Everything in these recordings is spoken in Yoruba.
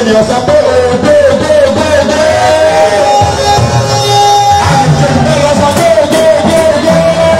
ènìyàn sọ pé ògo ògo ògo ògo. Àìsàn ìbẹ̀rẹ̀ sọ pé ògo ògo ògo.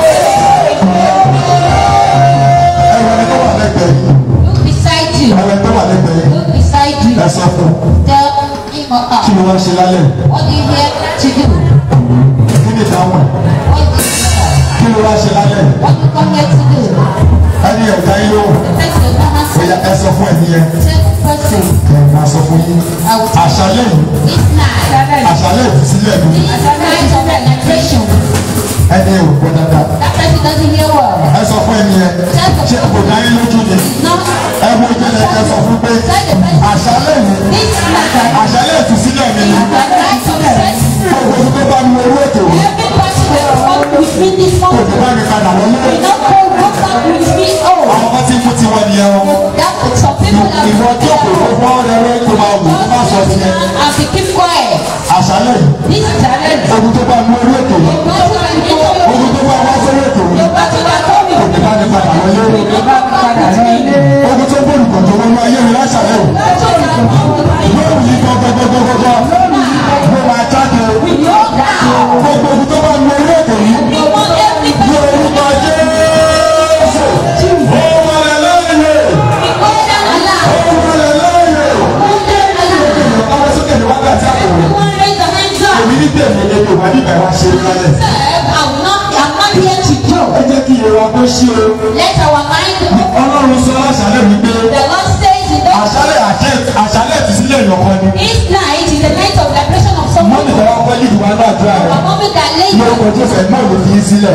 Ẹ̀rọ tó wà lẹ́gbẹ̀ẹ́ yìí. Look beside you. Ẹ̀rọ tó wà lẹ́gbẹ̀ẹ́ yìí. Look beside you. Ẹ sọ fún. Tell him or her. Kí ló wá ṣe lálẹ́? What do you here to do? Kí ni ìdáhùn? What do you here? Kí ló wá ṣe lálẹ́? What do you come here to do? Ẹni ẹ̀dá yín ló. The person does not answer. Bóyá ẹ sọ fún ẹni yẹn. Tell the person. Ẹ máa sọ fún yín. Àṣálẹ́ yìí. This night. Àṣálẹ́ ìtúsílẹ̀ mi. This night of celebration. Ẹni ò gbọ́ dáadáa. That person doesn't hear well. Ẹ sọ fún ẹni yẹn. Ṣé kò dá yín lójú ni? No. Ẹ wo ìjọba ẹ sọ fún pé àṣálẹ́ yìí. This night. Àṣálẹ́ ìtúsílẹ̀ mi ni. The night of celebration. Gbogbo tó bá mi owó ètò. Every person that walk with me this Kò morning. tó bá mi padà lọ́lé. We don't go walk back with me. Oh. Àwọn kan tí ń kú tiwọn nìyẹn o. That some people are. Ìwọ tó kò tó fọ́ ọ̀rẹ́ tó máa wù tó máa sọ sí ẹ. And they keep quiet. Àṣálẹ́ yìí. This challenge. Ogun tó bá mi owó ètò yìí. Ogun tó bá wá sórí ètò yìí. Kò tó bá mi padà lọ́lé. Ogun tó bọ̀lù kò tó wọnú ayé mi láṣálẹ́ o. Lóòrùn yìí gbọ́gbọ́gbọ́gbọ́gbọ́. Mo máa jáde o. Gbogbo ogun tó bá mi owó ètò yìí. Ní orúkọ Jésù. Ó wọlé lóye. Ó wọlé lóye. Ọmọ sókè ní wákàtí àkọ́kọ́. Èmi ní tèmi ní ètò ìwádìí bẹ̀rẹ̀ wá ṣe lálẹ́. Ẹ jẹ́ kí ìrora kó ṣí o. Ọlọ́run sọ àṣálẹ́ mi pé àṣálẹ́ ti sílẹ̀ ìyọ̀kan ni. Mọ́mí tẹ̀wá pẹ́ yìí wá náà dúrà rẹ̀. Ní orúkọ Jésù ẹ̀ náà ló fi yín sílẹ̀.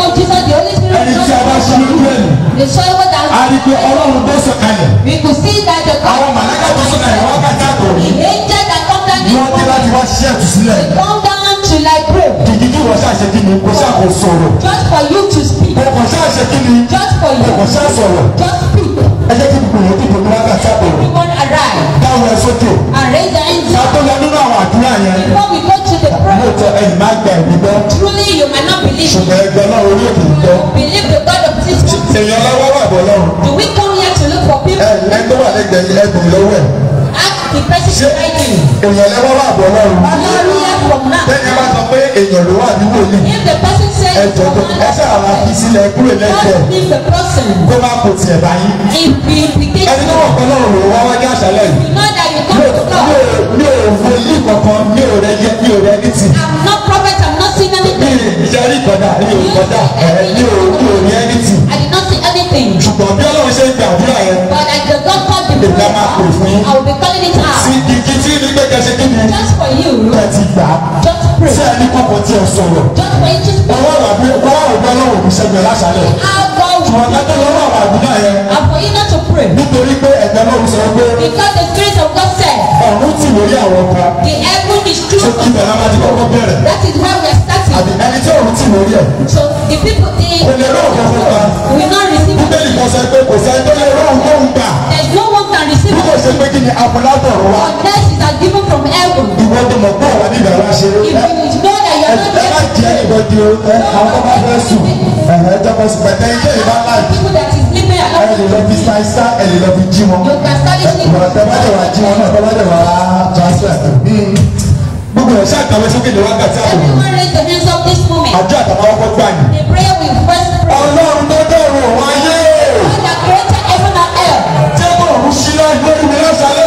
Ẹni tí a bá ṣe lójú ẹ̀ nì. A rí i pé Ọlọ́run tó sọ kalẹ̀. We could see that the Àwọn màláíkà tó sọ kalẹ̀ wákàtí àkọ́kọ́. angel that come down Ni wọ́n dé láti wá ṣiṣẹ́ ìtúsílẹ̀. come down to like pray Kìkì kí wọ́n ṣàṣẹ kí ni kò ṣàkó sọ̀rọ̀. just for you to speak, Kò ṣàṣẹ kí ni just for you, kò ṣà sọ̀rọ̀. just speak. Ẹ jẹ́ kí gbogbo èèyàn dìbò ní wákàtí àkọ́kọ́. Everyone arrive Dáwọ́ ẹ sókè. and raise your hands Ká tó lọ nínú àwọn àdúrà yẹn. before we go to the prayer. Lóòótọ́ ẹ̀yìn máa gba ẹ̀mí gbọ́. Truly you might not believe. Ṣùgbọ́n ẹgbẹ́ náà orí òkè ń gbọ́. Believe the God of this world. Èèyàn lọ́wọ́ wà bọ̀ lọ́rùn. Do we come here to look for people? Ẹgbẹ́ wà lẹ́gbẹ̀ẹ́ yìí ẹgbẹ̀rún lọ́wọ́ ẹ̀. Ask the person behind you. Èèyàn lọ́wọ́ wà bọ̀ lọ́rùn. Only here from now. Bẹ́ẹ̀ni bá sọ pé èèyàn ló wà ní wòlíì. If the person says Ẹ̀jọ̀ tó ẹ ṣàrà fi sílẹ̀ kúrò lẹ́gbẹ̀ẹ́. just leave the person. Kó má kò tiẹ̀ báyìí. If we begin Ẹni tó wọ̀ pẹ́ lọ́rùn ló wá wá ní àṣálẹ̀ yìí. know that you come to God. Mi ò wòlíì kankan, mi ò rẹ̀ ní tì. I'm not prophet, I'm not seeing anything. Ìjẹ́rìí ìkọ̀dà, mi ò kọ̀dà, mi ò ní ẹni tì. I did not see anything. Ṣùgbọ́n bí Ọlọ́run ṣe ń gbà àdúrà yẹn. But as the God called the Èmi á prayer, máa pè fún yín. I will be calling it out. Sí kìkì tí ní pé kẹsẹ̀ kí ni. Just for you. Ẹ ti gbà á. Just pray. Ṣé ẹni kọ̀kọ̀ tí ẹ sọ̀rọ̀? Just for you to speak. Ọwọ́ àbí ọwọ́ òbí Ọlọ́run kò ṣẹgbẹ̀ láṣálẹ̀. How God Ṣùgbọ́n will kẹ́tọ́ lọ́wọ́ àwọn àdúrà yẹn. and for you not to pray. Nítorí pé ẹ̀gbẹ́ Ọlọ́run sọ pé Because the Spirit of God said, ọ̀run tì lórí àwọn ọkọ. the heaven is true. Ṣé kí bẹ̀rẹ̀ máa ti kọ́kọ́ bẹ̀rẹ̀? That is where we are starting. Àbí ẹni tí ọ̀run tì lórí ẹ̀. So the people, Kò lè rọ́ ọ̀kan fún wa. will not receive. Bíbélì kan sọ pé kò sẹ́ni tó lè rọ́ ọ̀hún gbà. There's no one can receive Bí kò ṣe pé kí ni àpòlátọ̀rọ̀ wa. unless it is given from heaven. Ìwọ tó mọ̀ pé ọ̀rọ̀ níbẹ̀ wá ṣe. If you know that you are not Ẹ má jẹ́ ìbọ̀dì o. Àwọn tó bá fẹ́ sùn. Jọba sùn pẹ̀tẹ́ ilé ìbá láì. people that is living Ẹ alone, lè lọ fi ṣáìsá, ẹ lè lọ fi jí wọn. you can start listening. Tẹ́bàdẹ̀ wá jí wọn náà, tẹ́bàdẹ̀ wá transfer. Gbogbo ẹ̀ ṣàkàwé sókè ní wákàtí àbò. Everyone raise the hands up this moment. Àjọ àtàwọn ọkọ̀ gbà ní. The prayer will first pray. Ọlọ́run tó dọ̀rùn òun ayé. God that created heaven and earth. Tí ó bọ̀ òun ṣí náà lórí mi lọ́sàlẹ̀.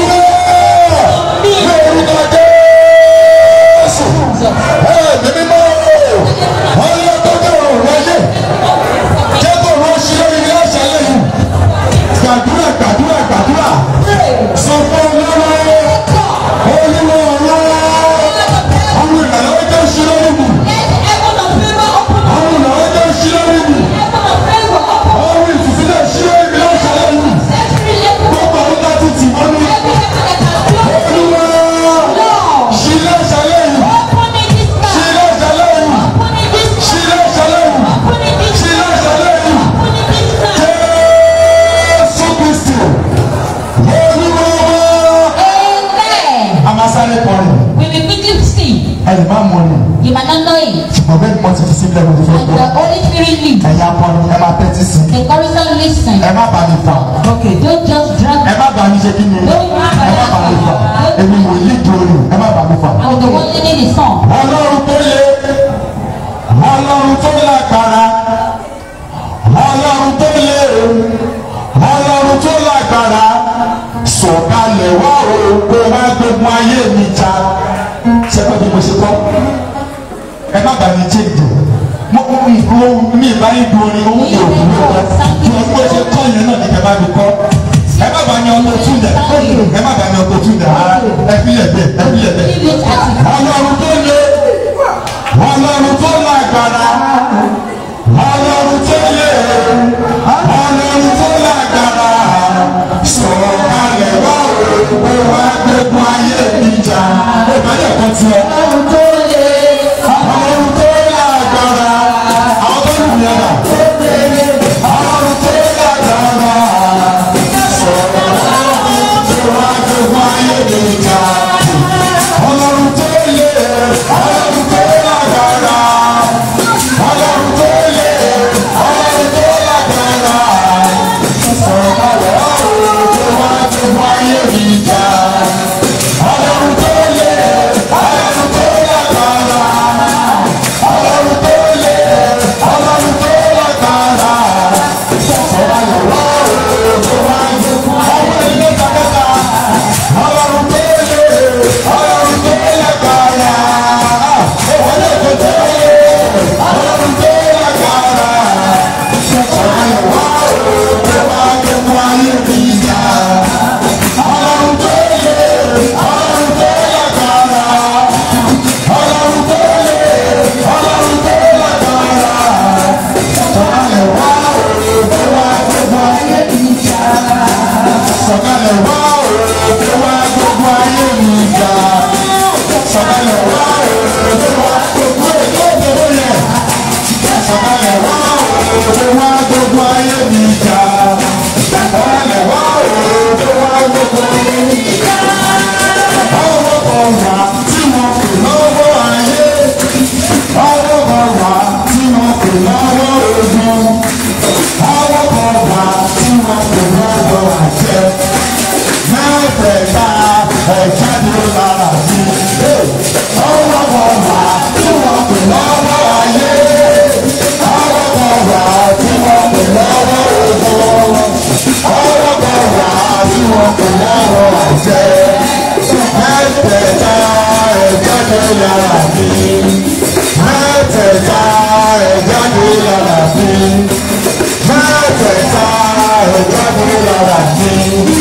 Ní orúkọ Jésù. Ẹ̀mí mímọ́. Ọlọ́run tó dọ̀rùn òun ayé. Jẹ́ kó òun ṣí lórí mi lọ́sàlẹ̀ yìí. Gbàdúrà gbàdúrà gbàdúrà. Sọ fún Olúwa. Olúwa ọ̀rọ̀. Àwọn ìrànlọ́wọ́ tó ṣí lórí mi. Let the heaven of bẹ́ẹ̀ ni wọ́n ti fi sílẹ̀ lórí fún And the Holy Spirit leads. ẹ̀yin akọni ẹ máa tẹ́tí sí The chorister listen. ẹ má bá mi fà Okay, don't just drag. ẹ má bá mi ṣe kí ni ẹ má bá mi fà èmi mò ń lídìí orin ẹ má bá mi fà. I'm the one leading the song. Ọlọ́run tó lé Ọlọ́run tó lágbára Ọlọ́run tó lé Ọlọ́run tó lágbára sọ̀kalẹ̀ wá òkú wá gbogbo ayé mi já ṣẹ́pẹ́ bí mo ṣe kọ́ ẹ má bàa mi chéèjì mo mi ìbá yín du orin owó yóò dùn mí kọ́ bí wọ́n gbé ṣe kọ́ yẹn náà ní kẹ́ bá mi kọ́ ẹ má bàa ní ọkọ̀ tún dẹ̀ ẹ má bàa ní ọkọ̀ tún dẹ̀ ẹ fi lẹ̀ bẹ́ẹ̀ ẹ fi lẹ̀ bẹ́ẹ̀ Ọlọ́run tó lé Ọlọ́run tó lágbára Ọlọ́run tó lé Ọlọ́run tó lágbára sọ̀kalẹ̀ wá òkú wá gbogbo ayé mi jà ó bá yẹ kọ́ tiẹ̀. Ọlọ́run tó lé Ọlọ́run tó lágbára àwọn tó lù yẹn náà Ọlọ́run tó lágbára sọ̀kalẹ̀ wá gbogbo ayé mi jà Ọlọ́run tó lé Ọlọ́run tó lágbára Ọlọ́run tó lé Ọlọ́run tó lágbára sọ̀kalẹ̀ wá òkú wá gbogbo ayé mi jà Ọlọ́run tó lé Ọlọ́run tó lágbára Ọlọ́run tó lé Ọlọ́run tó lágbára sọ̀kalẹ̀ wá òkú wá gbogbo ayé mi jà Ọlọ́run tó lé Ọlọ́run tó lágbára Ọlọ́run tó lé Ọlọ́run tó lágbára sọ̀kalẹ̀ wá òkú wá gbogbo ayé mi jà Ọlọ́run tó lé Ọlọ́run tó lágbára Ọlọ́run tó lé Ọlọ́run tó lágbára sọ̀kalẹ̀ wá òkú wá gbogbo ayé mi jà sọ̀kalẹ̀ wá òkú wá gbogbo ayé mi jà sọ̀kalẹ̀ wá òkú wá gbogbo ètò yẹ sọ̀kalẹ̀ wá òkú wá gbogbo ayé mi jà sọ̀kalẹ̀ wá òkú wá gbogbo ayé mi jà ọwọ́ kan wà tí wọ́n kò lọ́wọ́ ayé ọwọ́ kan wà tí wọ́n kò lọ́wọ́ ogun ọwọ́ kan wà tí wọ́n kò lọ́wọ́ àjẹ́ mẹ́tẹ̀ẹ̀ta ẹ̀jáde lára mi ọwọ́ kan wà tí wọ́n kò lọ́wọ́ ayé ọwọ́ kan wà tí wọ́n kò lọ́wọ́ ogun ọwọ́ kan wà tí wọ́n kò lọ́wọ́ àjẹ́ mẹ́tẹ̀ẹ̀ta ẹ̀jáde lára mi mẹ́tẹ̀ẹ̀ta ẹ̀jáde lára mi mẹ́tẹ̀ẹ̀ta ẹ̀jáde lára mi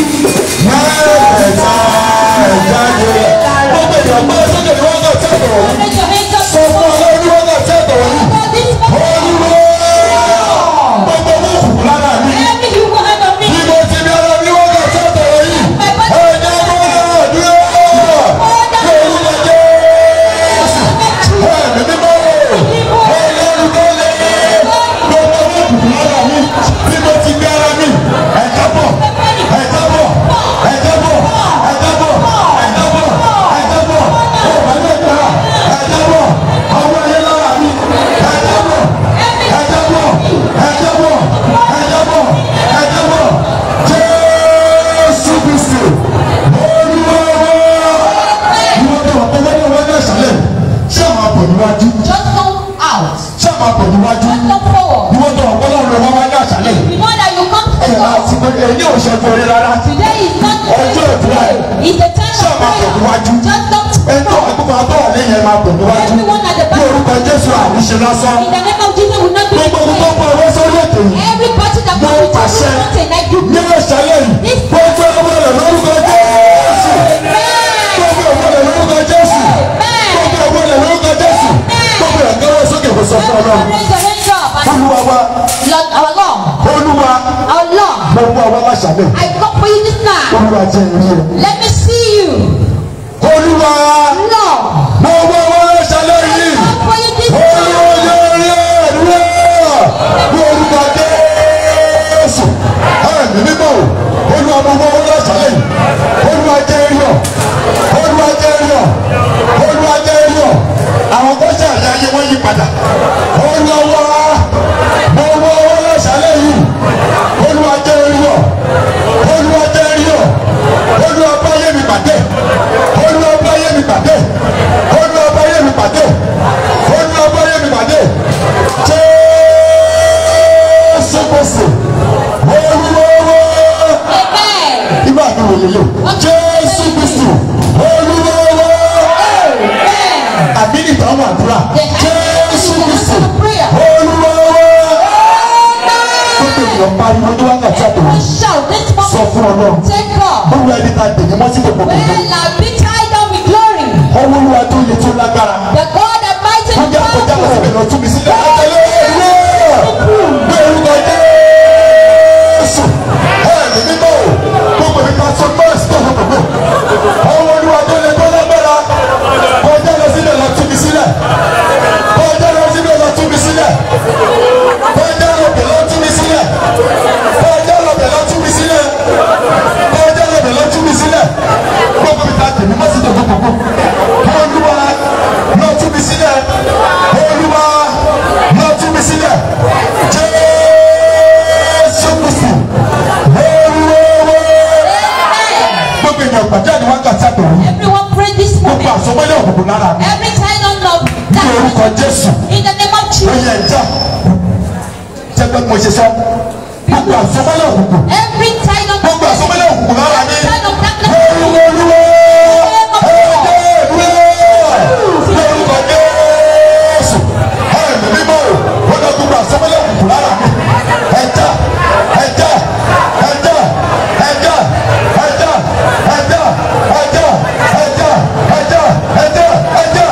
mẹ́tẹ̀ẹ̀ta ẹ̀jáde. Gbogbo èèyàn gbọ́ sókè ní wọ́n kàn tẹ́tọ̀ wọ́n. Sọ fún ọlọ́run ní wọ́n kàn tẹ́tọ̀ wọ́n. Olúwo gbogbo owó òkùnkùn lára mi. Bí mo ti ní ọlọ́run ní wọ́n kàn tẹ́tọ̀ wọ́n yìí. Ẹ̀jẹ̀ gbọ́dọ̀ dúró. Lórúkọ Jésù. Ẹ̀mí mímọ́ Ọlọ́run tó lé gbogbo owó òkùnkùn lára mi. Bí mo ti ní ara mi. Ẹ̀jẹ̀ bọ̀. Ẹ̀jẹ̀ bọ̀. Ẹ̀jẹ̀ bọ̀. Ẹ̀jẹ̀ bọ̀. Ẹ̀jẹ̀ bọ̀. Ẹ̀jẹ̀ bọ̀. Ọ̀bàlẹ̀ gbà. Ẹ̀jẹ̀ bọ̀. Ọwọ́ ayé lára mi. Ẹ̀jẹ̀ bọ̀. Ẹ̀jẹ̀ bọ̀. Ẹ̀jẹ̀ bọ̀. Ẹ̀jẹ̀ bọ̀. Ẹ̀jẹ̀ bọ̀. Jésù Kristi. Olúwa wa. Ìwọ́n tó wà pé lọ́wọ́ wọn ní ẹ̀sálẹ̀. Ṣé àwọn àpò níwájú? Just come out. Ṣé àwọn àpò níwájú? Just come forward. Ìwọ́n tó wà pé lọ́wọ́ wọn ní ẹ̀sálẹ̀. You know that you come to Àti God. pé èyí ò ṣe fún orí rárá. Today is not the Ọjọ́ ìdúrà day. yìí. It's the time Ṣé of àwọn àpò prayer. níwájú? Just come to Ẹjọ́ God. àgbẹ̀fọ́ àtọ́wà lẹ́yìn ẹ̀ máa pè níwájú. Everyone at the Ní back. orúkọ Jésù àmúṣe lásán. In the name of Jesus, will not do Gbogbo ohun tó it. pọ̀ owó sórí ètò yìí. Every party that Mo comes to pàṣẹ you mountain, I do. ní ìṣẹ̀lẹ̀ yìí. Gbogbo ọmọ rẹ̀ lórúkọ Jésù. Gbogbo ọmọ rẹ̀ lórúkọ Jésù. Gbogbo ọmọ rẹ̀ lórúkọ Jésù. Gbogbo ẹ̀ gbọ́wọ́ sókè kò sọ fún Ọlọ́run. Raise your hands up. And Olúwa wa. Lord, our Lord, Olúwa. our Lord, Gbogbo àwọn aláṣàlẹ̀. I come for you this night. Olúwa jẹ́ ìrírí rẹ̀. Let me see you. Olúwa. Lord, Gbogbo àwọn aláṣàlẹ̀ yìí. come for you this Olúwa night. jẹ́ ìrírí rẹ̀. Ní orúkọ Jésù. Ẹ̀mí mímọ́. Olúwa gbogbo àwọn aláṣàlẹ̀ yìí. Olúwa jẹ́ ìrírí rẹ̀. Olúwa jẹ́ ìrírí rẹ̀. Olúwa jẹ́ ìrírí rẹ̀. Àwọn tó ṣe àyà ayé wọ́n yí padà. fún Ọlọ́run. Take God. Olúwa ẹni tá a dè ní mọ́tí tó gbogbo. When I be tied down with glory. Ọwọ́ Olúwa tó yẹ tó lágbára. The God that mighty and Kọjá kọjá lọ síbẹ̀ lọ tún mi sílẹ̀. Àtẹlẹ́ ìwé gbé orúkọ Jésù. Ẹ̀mí mímọ́ o, gbogbo mi ká sọ mọ́ọ̀sì tó gbogbo. Ọwọ́ Olúwa tó yẹ tó lágbára. Kọjá lọ síbẹ̀ lọ tún mi sílẹ̀. Kọjá lọ síbẹ̀ lọ tún mi sílẹ̀. Kọjá lọ bẹ̀ lọ tún mi sílẹ̀. Kọjá lọ bẹ̀ lọ tún mi sílẹ̀. Kọjá lọ bẹ̀ lọ tún mi sílẹ̀. Gbogbo mi ká tèmi mọ́ọ̀sì tó gbogbo. Olúwa lọ tún mi sílẹ̀. Olúwa lọ tún mi sílẹ̀. Jésù Kristi. Olúwa. Gbogbo ènìyàn gbàdúrà ni wọ́n kà sí àtọ̀rọ̀. Everyone pray this Gbogbo moment. àsomọ́lé òkùnkùn lára mi. Every time on love. Ní orúkọ Jésù. In the name of Ó Jesus. yẹ ẹja. Jẹ́ pé mo ṣe sọ. Gbogbo àsomọ́lé òkùnkùn. Every time on Gbogbo àsomọ́lé òkùnkùn lára mi. time of darkness. Olúwa Olúwa. Ní orúkọ Jésù. Ẹ̀mí mímọ́ o. Wọ́n lọ gbogbo àsomọ́lé òkùnkùn lára mi. Ẹja. Ẹja. Ẹja. Ẹja. Ẹja. Ẹja. Ẹja. Ẹja. Ẹja. Ẹja. Ẹja.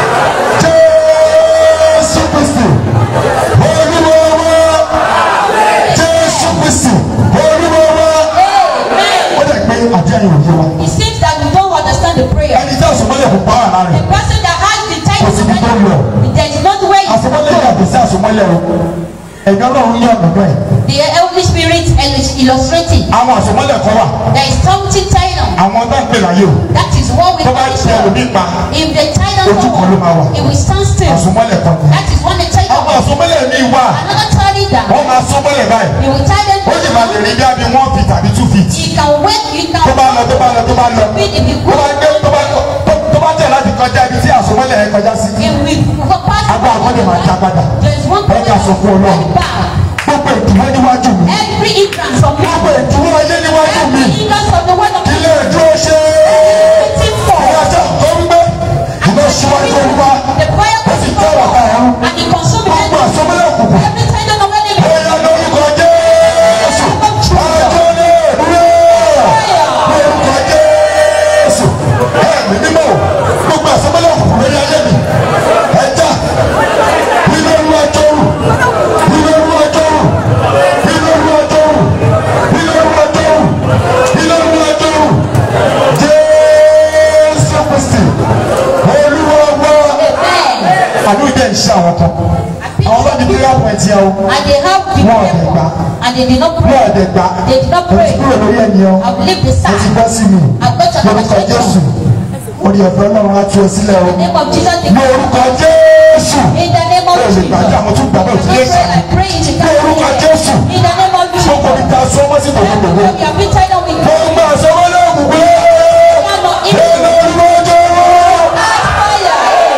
Jésù Kristi. Olúwa wa. Jésù Kristi. Olúwa wa. Ó dẹ̀ pé àdé ayé òye wa. It seems that we don't understand the prayer. Ẹni tí àsomọ́lé òkùnkùn bá wà lára The rẹ̀. person that has the time Kò sí ibi tó ń lọ. there is not where you Àsomọ́lé go. yàtọ̀ sí àsomọ́lé o. Ẹ̀gbọ́n Ọlọ́run ní ọ̀nà bẹ́ẹ̀. The Holy Spirit is illustrating. Àwọn àsomọ́lé kan wà. There is something tied on. Àwọn tó ń pè láyé o. That is what we Tó bá call ti ẹrù it. mi pa. If they tie down Ojú kan ló máa wà. someone, it will stand still. Àsomọ́lé kan ni. That is when they tie Àwọn down. àsomọ́lé mi wà. Another tie it down. Wọ́n máa sọmọ́lé báyìí. He will tie them Ó sì máa lè rí bí abi 1 feet tàbí 2 feet. He can wait, he can Tó bá lọ tó bá lọ tó bá lọ. wait if he Tó bá gbé tó bá tẹ̀ láti kọjá ibi tí àsomọ́lé yẹn kọjá sí. If we go past Agbára kan lè máa já padà. there is one Ẹ ká sọ fún Ọlọ́run. back. Gbogbo ìdúró níwájú mi. Every hindrance from Gbogbo you. ìdúró ayé níwájú mi. Every hindrance of the word of Ilé God. ìdúró ṣe é. Waiting for Ìyájọ́ tó ń gbé. Iná ṣíwájú Olúwa. the fire Ó sì tẹ́ ọ̀tá ẹ̀rú. and the consuming Gbogbo energy. àsomọ́lé òkùnkùn. Every time of enemy. Bóyá lórúkọ Jésù. Àjọ lè dúró. Lórúkọ Jésù. Ẹ̀mí mímọ́. Gbogbo àsomọ́lé òkùnkùn lórí ayé mi. Ẹja. Nínú Olúwa jọ̀rù. Nínú Olúwa jọ̀rù. Nínú Olúwa jọ̀rù. Nínú Olúwa jọ̀rù. Nínú Olúwa jọ̀rù. Jésù Kristi. Olúwa wá. Àdúgbò jẹ́ ìṣe àwọn kan. Àwọn bá di prayer point yẹn o. And they have the Wọ́n prayer ọ̀dẹ̀ gbà. point. And they did not Wọ́n pray. ọ̀dẹ̀ gbà. They did not Mo ti pray. kúrò lórí ẹ̀yìn o. I've lived the Mo ti side. bọ́ sí mi. I've got to Lórúkọ Jésù. Orí ọ̀fẹ́ Ọlọ́run á tú ọ sílẹ̀ o. In the name of Jesus. Lórúkọ Jésù. In the name of Bẹ́ẹ̀ lè Jesus. gbàdúrà mo tún gbàgbọ́ You òtún lé cannot pray sàmì. like pray it. You Lórúkọ can't Jésù. pray. In the name of Jesus. Gbogbo mi ta sọ́mọ́ sí gbogbogbò. Everywhere you have been tied up with Mo ń gbà sọ́mọ́ lẹ́kùnkùn. Nínú Olúwa jọ̀rù. fire.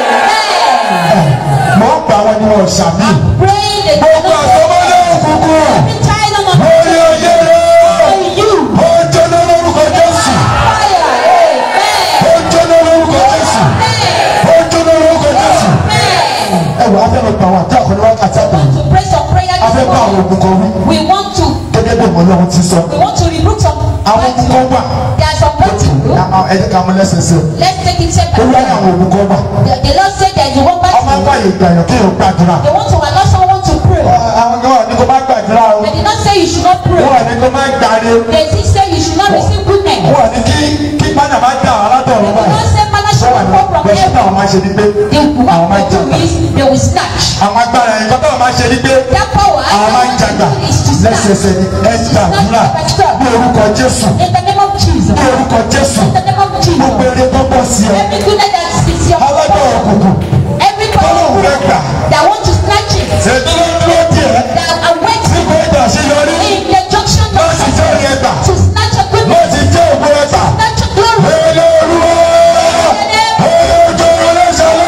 Amen. Mo ń gbà wọn ni wọn ṣàmì. Pray the Gbogbo àsọ́mọ́ lẹ́kùnkùn. every time of Lórí ayé rẹ̀. you. Ó jóná lórúkọ Jésù. Fire. Amen. Ó jóná lórúkọ Jésù. Ó jóná lórúkọ Jésù. Amen. Ẹ wọ afẹ́ lọ gbà wọn àti àkọ́ni wákàtí àgbà. To pray some prayer Afẹ́ this bá àwọn morning. ògùn kan wí. We want to Gẹ́gẹ́ bí Ọlọ́run ti sọ. rebuke some. Àwọn ògùn kan wà. There are some practical. Ẹ jẹ́ ká mú lẹ́sẹsẹ. Let's take it step by Ó wá ní step. àwọn ògùn kan wà. The Lord said there is one Ọmọ battle. báyìí gbàyàn kí èèyàn gbàdúrà. They want to allow someone to pray. Àwọn kan wà ní kó má gbàdúrà o. They did not say you should not pray. Wọ́n wà ní kó má gbàdé. They did say you should not receive goodness. Wọ́n wà ní kí pánà má dá àwọn alátọ̀run They did báyìí. not say manna Wọ́n should wà not ní fall from bẹ́ẹ̀ heaven. táwọn máa ṣe ní pé They àwọn máa what they jàgbà. do is they will snatch. Àwọn agbára yẹn kọ́ táwọn máa ṣe ní pé That power àwọn máa ń jàgbà is to snatch. lẹ́sẹsẹ ní ẹ̀dàdúrà ní orúkọ Jésù. In the name of Jesus. Ní orúkọ Jésù. In the name of Gbogbo Jesus. eré tó bọ̀ sí ẹ. Every goodness that is your Alágbára òkùnkùn. every Tọ́lọ́hùn power fẹ́ gbà. that want to snatch it, Ṣèdúró díẹ̀. that are waiting Nígbà ìgbà àṣeyọrí. in the junction Láti jẹ́ orí ẹgbà. to snatch a goodness, Láti jẹ́ ògbó ẹgbà. snatch a glory. Olórúwọ́. Olójó olóṣèlú.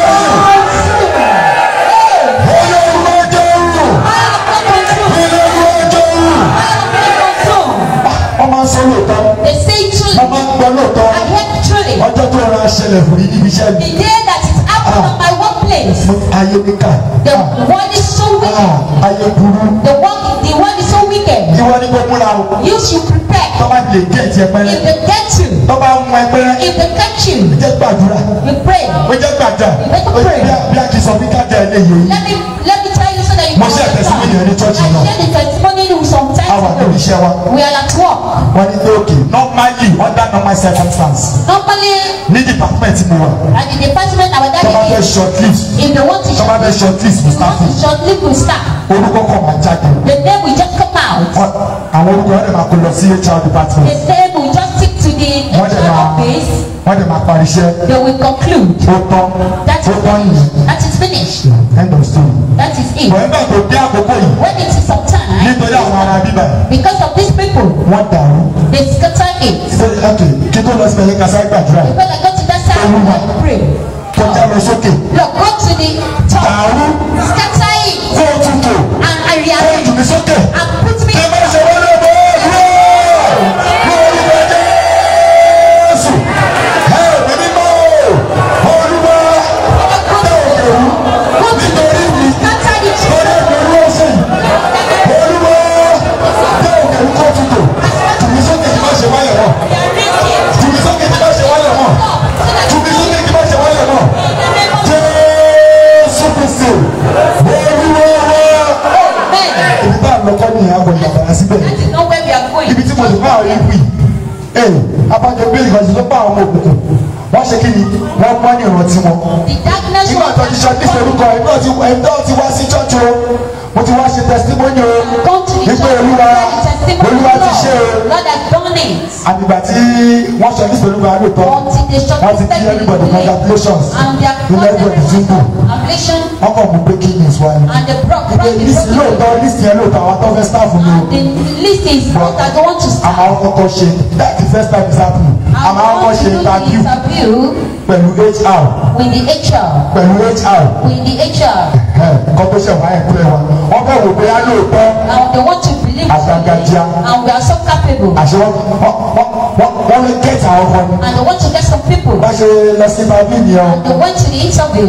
Olórúwọ́ jẹ́rù. Olórúwọ́ jẹ́rù. Wọ́n máa ń sọ lóòótọ́. They say truly, Wọ́n máa ń gbọ́ lóòótọ́. I heard truly. Ọjọ́ tó rọra ṣẹlẹ̀ fún yín níbi iṣẹ́ mi. The day that it happened on my workplace, Ayé mi kà. the world is so wicked. Ayé burú. The world The world is so wicked. Ìwọ ni kò múra o. You should prepare. Tọ́ba lè gé ẹ̀tì ẹ̀pẹ́rẹ́. If they get you, Tọ́ba mú ẹ̀pẹ́rẹ́. if they catch you, Jẹ́ gbàdúrà. we pray. Ó jẹ́ gbàdúrà. Bí a kì í sọ bí kájà ẹ̀ lè yẹ yìí. Let me tell you so that you Mo ṣe testimony ní church náà. I share the testimony some time Àwọn àgbẹ̀ ago. iṣẹ́ wa. We are at work. Wọ́n ní pé òkè normally under normal circumstance. Normally, Ní department mo wà. at the department our Tọ́ba daddy fẹ́ is, short list. if they want to Tọ́ba fẹ́ short list mo start with. shortly we start. Orúkọ kan máa jáde. The name will just come out. Àwọn orúkọ yẹn lè máa kó lọ sí HR department. The name will just stick to the HR office. Wọ́n dẹ̀ máa parí iṣẹ́. They will conclude. Ó tán. That Ó tán yìí. is finished. End of story. That is it. Bọ̀dé tó dé àkókò yìí. When it is some time, Nítorí àwọn ará bíbá yìí. because of these people, Wọ́n dàrú. they scatter it. Kí tó lọ sí ẹ̀yẹ kásá gbàdúrà yìí. When I go to that side, I pray. Kọjá lọ sókè. Look, go to the top, Dàrú. scatter it, Kó o tún tò. and I Kó o rearrange jù mí sókè. and put me. Kí ẹ má ṣe wọlé bọ́ Jésù. Ẹ ò ní mímọ́ o. Olúwa tẹ òkè wú. Nítorí mi. Scatter the Lórí ẹgbẹ̀rún ọ̀sẹ̀ yìí. Olúwa tẹ òkè wú kó o tún tò. Jù mí sókè kí má ṣe wáyọ̀ náà. Jù mí sókè kí má ṣe wáyọ̀ náà. Jù mí sókè kí má ṣe wáyọ̀ náà. Jésù Kristi. Olúwa wá. Ibi tá a lọ kọ́ nìyẹn àbọ̀ ìyàbàrà síbẹ̀. That is not where we are going. Ibi tí mo lè bá àwọn ikú yìí. Abájọ bíi ìgbàjọ tó bá àwọn ọmọ òkùnkùn. Wọ́n ṣe kí ni? Wọ́n mọ́ ní ìrántí wọn. The darkness Nígbà tó ti ṣe ní orúkọ ẹ̀dọ́ ti wá sí ṣọ́ọ̀ṣì o. Mo ti wá ṣe testimony o. come to the Nígbà church. Olúwa ti ṣe o. Lord has done it. Àgbègbà tí wọ́n ṣe ní orúkọ àlòtọ́. Until they short Wọ́n ti kí everybody congratulations. and they are Ilé everybody ti ń dùn. affliction Wọ́n kàn mú pé kí ni ìsúwá ni. and the Ìgbé lísì lóòótọ́ lísì yẹn lóòótọ́ àwọn tó fẹ́ staff mi o. the list is not that they want to start. Àmọ́ àwọn kọ́kọ́ ṣe that's the first time it's happening. Àmọ́ àwọn kọ́kọ́ ṣe interview pẹ̀lú HR. With the HR. Pẹ̀lú HR. With the HR. Nǹkan tó ṣe wá ẹ̀kúnlẹ̀ wa. Wọ́n fẹ́ wò pé á lóòótọ́. And they want to believe Àgbàgàdìá. and we are so capable. Àṣẹ wọ́n lè get àwọn ọkọ ni. And they want to get some people. Bá ṣe lọ sí interview nìyẹn o. They went to the interview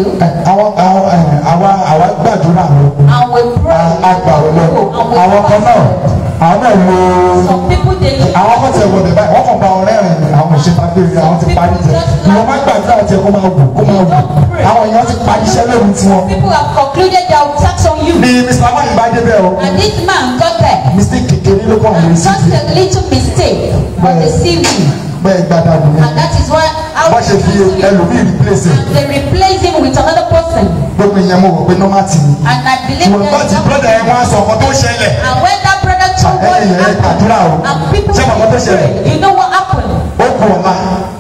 Àwa gbàdúrà lọ. and we pray. Àgbà lọ. Àwọn kan náà àwọn náà wo. Some people they Àwọn kan tẹ̀ wọ bẹ̀ báyìí wọ́n kàn bá ọ̀rẹ́ rìn àwọn òṣèpàdé àwọn ti parí jẹ. Ìwọ má gbàdúrà tiẹ̀ kó máa wù kó máa wù. Àwọn èèyàn ti parí iṣẹ́ lórí tiwọn. people have concluded their attacks on you. Ní Mr. Wáyé bá débẹ̀ o. And this man got there. Mistake kékeré ló kọ́ àwọn èsì. Just a little mistake on the CV. Bẹ́ẹ̀ gbàdá bù mí. And that is why Wọ́n ṣe fi ẹlòmíì replace ẹ̀. they replace him with another person. Gbogbo ìyẹn mo rò pé normal ti ni. And I believe Wọ́n bá ti brother ẹ̀ wọ́n á sọ ọkọ tó ṣẹlẹ̀. and when that brother told what Àdúrà o. happened, and people Ṣé màmá tó ṣẹlẹ̀? pray, you know what happened? Ó kù ọ̀la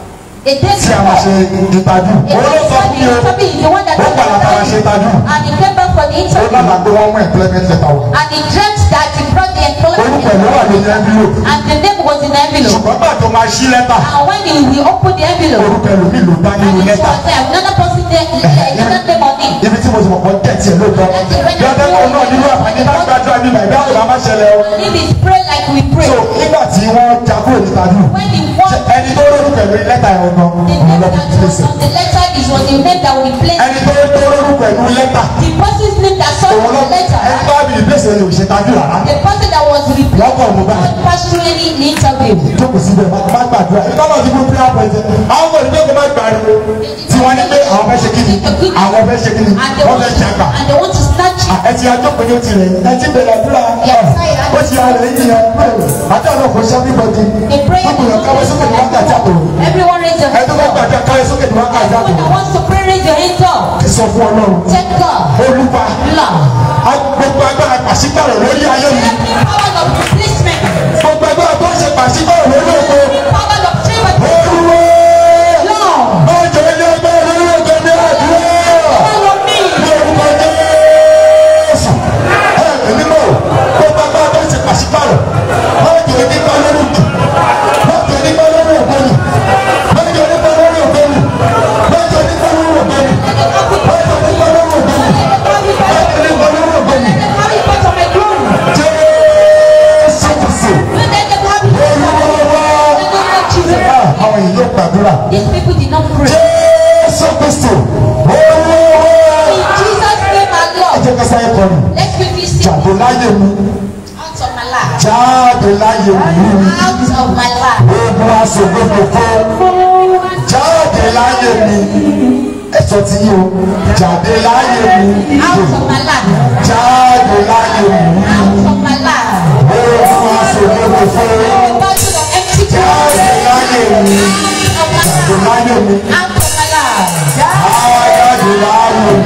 A day tí a máa ṣe ìtajú. Òun ló sọ fún mi o. interview is the one that Ó gbà láta máa ṣe ìtajú. and he came back for the Ó interview lọ́la pé wọ́n mú employment letter wọ̀. and he dreamt that he brought the employment Orúkọ ìlú wà lórí envelope. and the name was in the envelope. Ṣùgbọ́n gbà tó máa ṣí lẹ́tà. And when he opened the envelope, Orúkọ ẹlòmíì ló bá and nínú it lẹ́tà. was there, another person there, another name on it. Ibi tí mo ti mọ̀ kọ́ tẹ̀tì ẹ̀ lóòótọ́. Lọ́dẹ́ kan náà nínú àǹfààní bá gbàdúrà ní Nàìjíríà kò bá má ṣẹlẹ̀ o. If it's pray like we pray, So nígbà tí wọ́n jagun ìtajú. when he won, Ẹni tó lórúkọ ìlú lẹ́tà ẹ̀ ọ̀nà the òun name lọ́ fi that kílé was sí. on the letter is was the name that will replace Ẹni tó lórúkọ ìlú lẹ́tà. the person's name that saw Òun lọ the letter. ẹni tó bí ìgbésẹ̀ ni òṣètajú rárá. The person that was replaced Lọ́kọ̀ mo bá. not pass through any interview. Jókòó síbẹ̀ má gbàdúrà. Ìgbà náà ti kú prayer point. Àwọn kò ní pé kó má gbàdúrà. Tí wọ́n ní pé àwọn fẹ́ ṣe kíni. Àwọn fẹ́ ṣe kíni. And they Wọ́n want fẹ́ to, jàgbà. and they want to snatch you. Ẹ ti ajókòó ní o ti rẹ̀. Ẹ ti bẹ̀rẹ̀ àdúrà. Ó ti ara rẹ̀ yìí yẹn. Àti àwọn ọkọ̀ ṣẹ́ bíbọ̀dì. They pray. Ọkùnrin káwé sókè ní wákàtí àtò. Everyone raise your Ẹ hands tó bá up. gbàdúrà káwé sókè ní wákàtí àtò. Anyone that wants to pray, raise your hands up. Ti sọ fún Ọlọ́run. Thank God. Olúwa. Lord. Gbogbo agbára pàṣípàrọ̀ lórí ayé mi. Every power of replacement. Gbogbo agbára tó ń ṣe pàṣípàrọ̀ lórí ògo. Power of favor. Olúwa. Lord. Ọjọ́ ilé ẹgbẹ́ lórí ògo ní àdúrà. Follow me. Ní orúkọ Jésù. Èmi mọ̀ gbogbo agbára tó ń ṣe pàṣípàrọ̀. Ọjọ́ nípa lórí ògo. Ọjọ́ nípa lórí ògo ni. Ọjọ́ nípa lórí ògo ni. Ọjọ́ nípa lórí ògo ni. Ọjọ́ nípa lórí ògo ni. Ọjọ́ nípa lórí ògo ni. Carry part of my glory. Jésù Kristi. Let them have it. Olúwa. In the name of Jesus. Àwọn èèyàn yóò gbàdúrà. These people did not pray. Jésù Kristi. Olúwa. In Jesus' name, our Ẹ Lord. jẹ́ ká sáyé kọrin. Let's quickly sing. Jàdó láyé mi. life. Jáde láyé mi. Out of my life. Ogun aṣògbógbò fún. Jáde láyé mi. Ẹ̀sọ́ ti yí o. Jáde láyé mi. Out of my life. Jáde láyé mi. Out of my life. Ogun aṣògbógbò fún. Battle of empty Jáde láyé mi. of my Jáde life. láyé mi. Out of my life. Jáde láyé mi.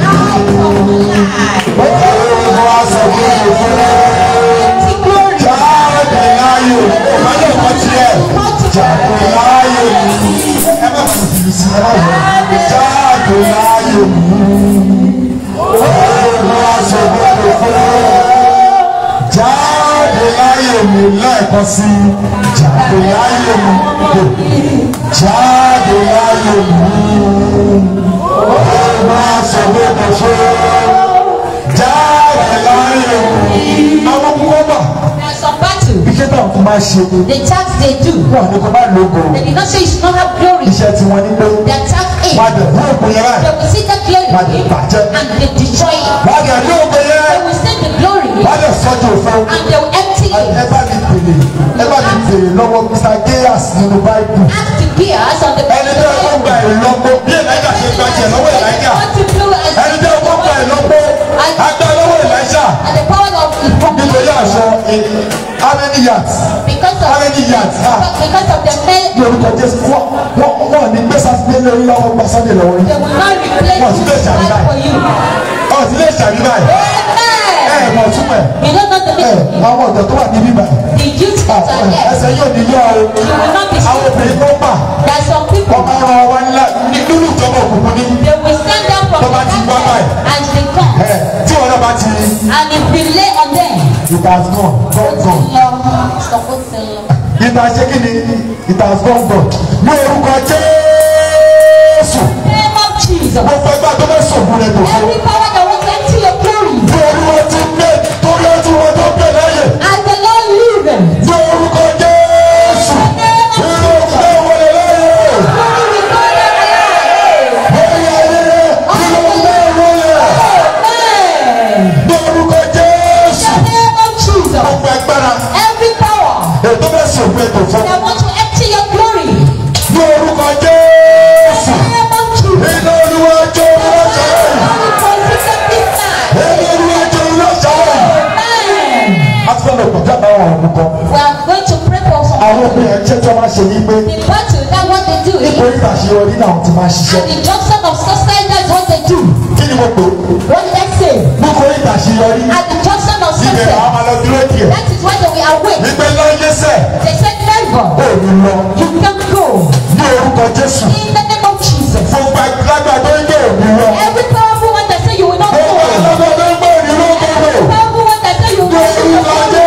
Ogun aṣògbógbò fún. Empty glory. Jáde láyé mi. Ìbálẹ̀ ọ̀pọ̀ tiẹ̀. Jáde láyé mi. Ẹ má bàa fi sí ẹ láyé. Jáde láyé mi. Ogun aṣògbógbò fún. Jáde láyé mi lẹ́ẹ̀kan sí. Jáde láyé mi. Jáde láyé mi. Ogun aṣògbógbò fún. Jáde láyé mi. Àwọn kúkọ́ bà. There's some battle. Iṣẹ́ tó àwọn máa ṣe. The task they do. Wọ́n ní kó má lógo. They did not say you should not have glory. Iṣẹ́ tí wọ́n ní pé Their task is wọ́n á dẹ̀ fún òkun yẹn they báyìí. will see the glory Wọ́n á dẹ̀ bàjẹ́. and they destroy it. Wọ́n á dẹ̀ ní òkun yẹn. They will see the glory Wọ́n á dẹ̀ sọ́jú òfin. and they will empty it. Ẹ bá mi bèrè lọ́wọ́ Mr. Gayas nínú Báíbù. Ask the gears on the Ẹni tẹ́ ọkọ̀ gba ìlọ́po bí Èlíjà ṣe gba jẹ lọ́wọ́ Èlíjà. want to blow as Ẹni tẹ́ ọkọ̀ gba ìlọ́po agbá lọ́wọ́ Èlíjà. and the power of his Nítorí àṣọ how many yards? because How of many yards? because of the men Ní orúkọ Jésù wọ́n ní gbé sátidé lórí lọ́wọ́ gba Sunday lọ́wọ́ they yìí. will not replace Wọ́n ti lè his ṣàrí life for báyìí. you. Ọ̀sìn lè ṣàrí báyìí. Amen. Mọ̀ túmọ̀ ẹ̀. You don't know the meaning. Àwọn ọ̀dọ́ tó wà níbí báyìí. The youth that are here, Ẹsẹ̀ yóò ní yọ o. you will not be Àwọn obìnrin tó pa there are some people ọmọ ọ̀rọ̀ wa ńlá nínú ìjọba òkùnkùn ní. they will stand down from the Tó bá ti wá darkness báyìí. and they come Tí wọn náà bá ti and if we lay on them it has gone gone. It has ṣe kí ni it has gone. Ní orúkọ Jésù. name of Jesus. Mo fẹ́ gbà tó fẹ́ sọ̀gùn rẹ̀ tó fún. Every power that wants to empty your glory Ní orúkọ tí gbé torí ojú wọn tó gbé lẹ́yìn. as the Lord liveth. Ní orúkọ Jésù. Nínú ìgbé wọlé lẹ́yìn. Glory will go down alive. Orí ayé nínú ìgbé wọlé. Amen. Ní orúkọ Jésù. In the name of Jesus. Gbogbo agbára. Every power Ètò bẹ́ẹ̀ sọ̀gùn rẹ̀ tó fún. that wants to empty your glory. Ní orúkọ Jésù. In the name of Jesus. Iná olúwa jó lọ́sọ̀ yìí. Iná olúwa jó lọ́sọ̀ yìí. A ti fẹ́ lọ gbọ̀dọ̀ àwọn ọ̀run kan. We are going to pray for some Àwọn obìnrin ẹ̀jẹ̀ tí wọ́n máa ṣe ní pé the battle that what they do is nítorí àṣeyọrí náà ti máa ṣiṣẹ́. and the junction of success that's what they do. Kí ni mo pè é? What did I say? Nítorí àṣeyọrí At the junction of ibẹ̀ success. àwọn máa lọ dúró díẹ̀. That is why they are awake. Nígbẹ́ láyé sẹ̀, They said never. ó ní lọ. You can't go. Ní orúkọ Jésù. In the name of Jesus. Gbogbo agbára tó ń gbé òní lọ. Every powerful one that say you will not go. Gbogbo agbára tó ń gbé òní lọ gbogbo. Powerful one that say you will Ní not orúkọ go. Jésù.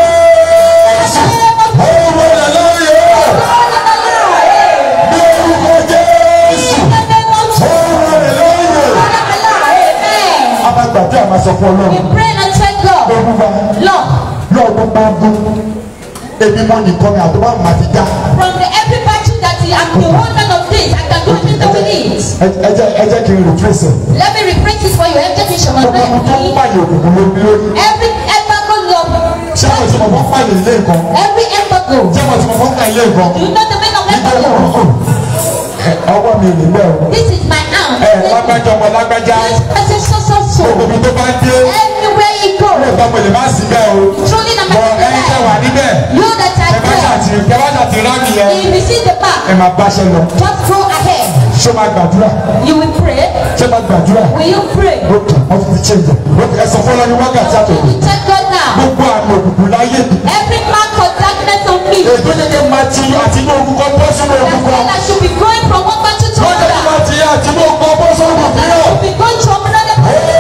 Ó wọlé lórí ẹ̀. Ní orúkọ Jésù. In the name of Ó Jesus. wọlé lórí ẹ̀. Amen. A máa gbàdúrà máa sọ fún We Ọlọ́run. pray and thank God. Olúwa Lord, lọ́ọ̀ gbogbo ọdún. Èmi mọ nìkan ni àtọ́wá màá fi já. from the every battle that I'm the woman of this, I can do anything with it. Ẹ jẹ́ kí n retrace ẹ̀. Let me rephrase it for you. Every shall Gbogbo ọdún tó ń pààyàn òkùnkùn lórí lórí. Every embargo love. Ṣé àwọn tí mo fọ́ pààyàn ilé nǹkan? Every embargo. Ṣé àwọn tí mo fọ́ pààyàn ilé nǹkan? You know the meaning of Nítorí embargo. ọwọ́ mi ò ní bẹ́ẹ̀ o. This is my arm. Lágbájá ọmọ lágbájá. This person so. Gbogbo ibi tó bá dé. Everywhere you go. Lóòótọ́ mo lè má sí bẹ́ẹ̀ o. Truly the Bọ̀ ẹni tẹ́ wà níbẹ̀. You that are there. Kẹ bá ṣàtì rámì yẹn. If you see the back, Ẹ máa báṣẹ́ lọ. just go ahead. Ṣé máa gbàdúrà? You will pray. Ṣé máa gbàdúrà? Will you pray? Ókè, wọ́n ti change ẹ̀. Ókè, ẹ sọ fún ọlọ́ni wákàtí àtọ̀dọ̀. You thank God now. Gbogbo àmì òkùnkùn láyé mi. Every mark of darkness on me. Ètò yẹ́gẹ́ máa ti àti inú orúkọ bọ́ sínú That's orúkọ. why I should be going from one battle to Lọ́jọ́ tí another. máa ti àti inú orúkọ bọ́ sínú orúkọ I mìíràn. should be going from another battle.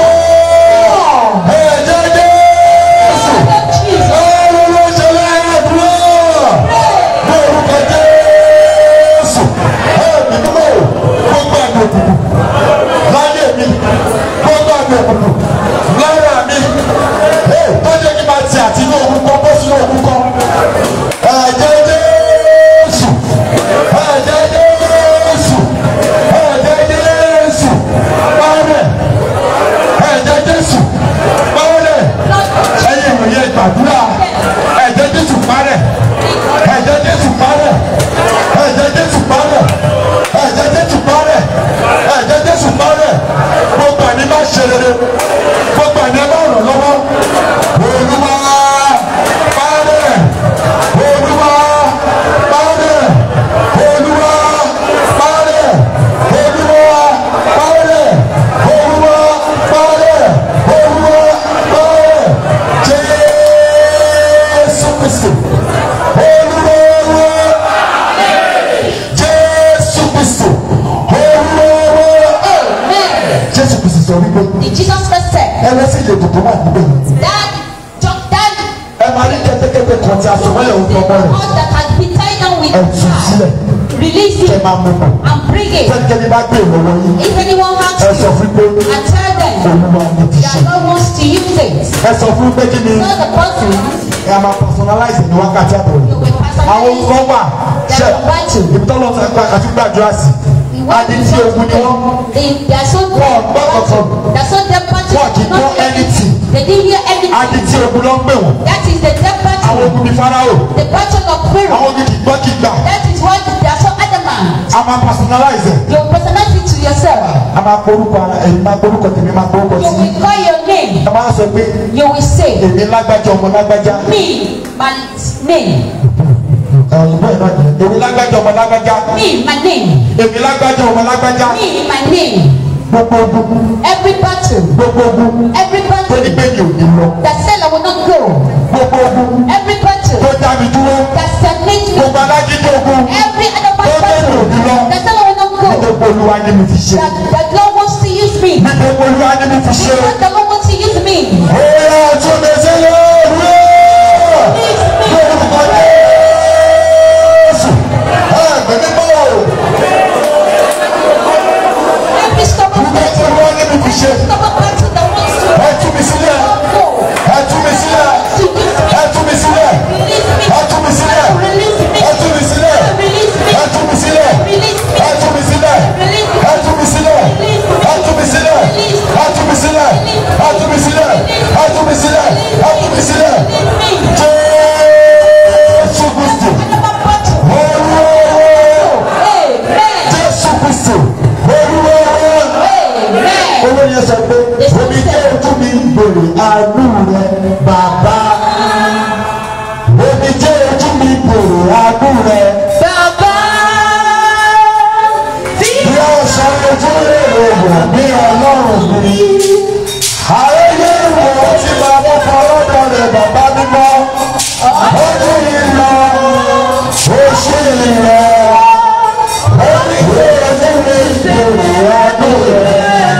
Ẹ̀jẹ̀ Jésù. Jesus. Ọlọ́run ló ṣe láyé dúró. Ní orúkọ Jésù. Ẹ̀mí mímọ́ gbogbo àmì òkùnkùn láyé mi. Gbogbo àmì òkùnkùn lára mi. Tó jẹ́ kí máa ti àti inú orúkọ bọ́ sínú orúkọ. Ẹ̀jẹ̀ Jésù. ọkàn tí a sọ wọ́n lè wọ́n tọmọ rẹ̀. All that has been tied down with Ẹ̀tù sílẹ̀. Release Kẹ́ it máa mú bọ̀. and bring it. Sẹ́nikẹ́ni bá gbé ìlọ́wọ́ yín. If anyone Ẹ asks sọ you fún pé and tell them Olúwa ni ti ṣe. that God wants to use it, Ẹ sọ fún pé kí ni tell the person ẹ a máa personalize ní wákàtí àbọ̀ yìí. you will Àwọn personalize nǹkan wà ṣe their battle. ibi tọ́lọ́ ti gba àti gbàdúrà sí. Adití ogun ni wọ́n. They are so Wọ́n gbọ́ kankan. they are so dead battle. Wọ́n kì í gbọ́ anything. They didn't hear anything. Adití ogun ló ń pè wọ́n. That is the dead Àwọn battle. ogun ni Fáráò. The battle of Pharaoh. Àwọn ogun kì í gbọ́ kì í gbà. That is why they are so adamant. A máa personalize ẹ̀. You personalize it to yourself. A máa porúkọ ara ẹ̀yin máa porúkọ tèmi máa porúkọ You sí. will call your name. Ẹ máa sọ pé You will say, èmi lágbájá ọmọ lágbájá. me, my name. Òyìnbó ẹ̀ náà nìyẹn. Èmi lágbájá ọmọ lágbájá. Me, my name. Èmi lágbájá ọmọ lágbájá. Me, my name. Gbogbo ogun. Every battle. Gbogbo ogun. Every Tó battle ní pé mi ò ní lọ. that said I will not go. Gbogbo ogun. Every battle Tó dá mi dúró. that stagnate me. Gbogbo alágídí ogun. Every other Tó dé mi ò ní lọ. battle that said I will not go. Gbogbo Olúwa ni mi fi ṣe. That God wants to use me. Gbogbo Olúwa ni mi fi ṣe. Because the Lord wants to use me. Ó yá tún mi sí lóru. Use me. Lórúkọ Jésù. Ẹ̀gbẹ́ mi bọ̀. Every stubborn Gbogbo battle. Olúwa ni mi fi ṣe. Stubborn battle that wants to Ẹ tú mi sílẹ̀. go. Ẹ tú mi sílẹ̀. To use me. Ẹ tú mi sílẹ̀. Release me. Ẹ tú mi sílẹ̀. Release me. Ẹ tú mi sílẹ̀. Release me. Ẹ tú mi sílẹ̀. Release me. Ẹ tú mi sílẹ̀. Release me. Ẹ tú mi sílẹ̀. Ẹ tú mi sílẹ̀. Ẹ tú mi sílẹ̀. Ẹ tú mi sílẹ̀. Ẹ tú mi sílẹ̀. Ẹ tú mi sílẹ̀. Jésù Kristi. Stubborn battle. Olúwa. Amen. Jésù Kristi. Olúwa. Amen. Olóyè sọ pé omi jẹ́ ojú mi bèrè àánú rẹ bàbá. Omi jẹ́ ojú mi bèrè àánú rẹ. Bàbá tí Bí ọ̀sán ojú rere wọ̀ ní ọlọ́run mi. Ààyè ìwọ̀ tí máa mú kan lọ́dọ̀ rẹ̀ bàbá mímọ́. Ojú ìlọ, oṣù ìlọ. Omi jẹ́ ojú mi bèrè àánú rẹ.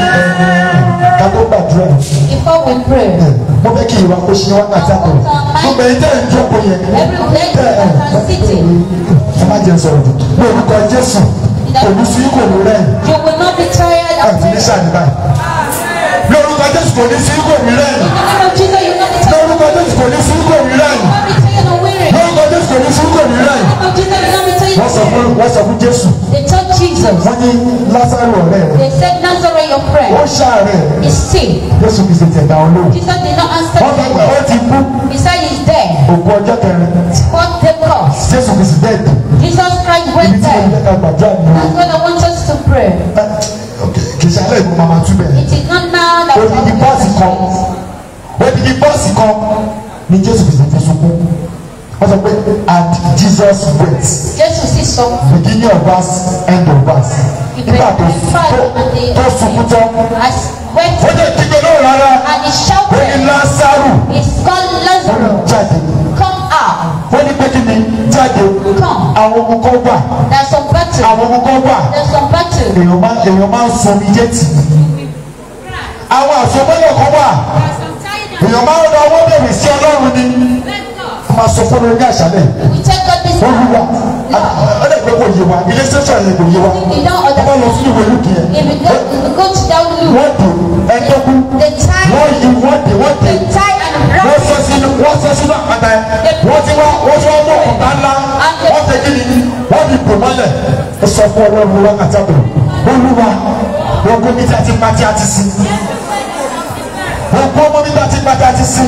Ká tó gbàdúrà. before we pray, Mo fẹ́ kí ìwà kó ṣe wákàtí àbọ̀. Gbogbo ẹ̀yin tẹ́ ẹ̀ ń jókòó yẹn. every place that are sitting, Ẹ má jẹ́ sọ̀rọ̀ jù. Ní orúkọ Jésù, kò ní sí kò ní rẹ̀. you will not be tired Ẹ of ti ní praying. sàní báyìí. Ní orúkọ Jésù kò ní sí kò ní rẹ̀. In the name of Jesus, you will not be Ní tired. orúkọ Jésù kò ní sí kò ní rẹ̀. You will not be tired or weary. Ní orúkọ Jésù kò ní sí kò ní rẹ̀. In the name of Jesus, you will not be tired. Wọ́n sọ fún Jésù. They told Jesus, Wọ́n ní Lásárù ọ̀rẹ́ rẹ̀. they said, Nazareth, your Ó friend ṣàárẹ̀. is sick. Jésù kìí ṣe tẹ̀dá olóhùn. Jesus did not answer Wọ́n sọ pé ó him. ti kú. He said he's dead. Òkú ọjọ́ kẹrin. What the cause? Jésù kìí ṣe dẹ́ẹ̀dì. Jesus Christ Ibi went tí mo there. fẹ́ ká gbàdúrà nìyẹn. That's what I want us to pray. Kì í ṣe alẹ́ ìgbìmọ̀ máa túbẹ̀. It is not now that Odidi we bọ́ọ̀sì kan odidi bọ́ọ̀sì kan ni Jésù Kristi fi sunkún. Wọ́n sọ pé and Jesus wept. Jesus sì sọ Beginning of verse end of verse. Nígbà tó sunkún tán. as went Ó jẹ́ kíkẹ́ náà rárá. and he Ó ní shouted, Lásárù. it's called Ó ní Lazarus, jáde. come out. Ó ní pé kí ni jáde. Come. Àwọn ogun kan wà. There's some battle. Àwọn ogun kan wà. There's some battle. Èèyàn máa ń sọ omi jẹ́ tì. Àwọn àsomọ́lẹ̀ kan wà. Èèyàn máa ń lọ ọwọ́ bẹ̀rẹ̀ sí Ọlọ́run ni. Wọ́n máa sọ fún mi ní àṣálẹ̀. We take God this Olúwa Lord, ọ̀dẹ̀ pé kò yé wa ilé sẹ́sọ̀ yẹn kò yé wa. you don't Wọ́n bá lọ understand. sí ìwé lùkì yẹn. If you go to that loop, Wọ́n dùn ẹ̀dọ́kú. the tie, Wọ́n yí wọ́n dé wọ́n dé. the tie and Wọ́n wrap sọ sínú àpáta yẹn. Wọ́n ti wá mú ọ̀tá ńlá. Wọ́n fẹ́ kí ni wọ́n fi bò mọ́lẹ̀. Ó sọ fún Ọlọ́run wákàtí àbẹ̀wò. Olúwa wọ́n gbé mi tí a ti pa tí a ti sin. Wọ́n gbọ́ mọ́ mi tí a ti pa tí a ti sin.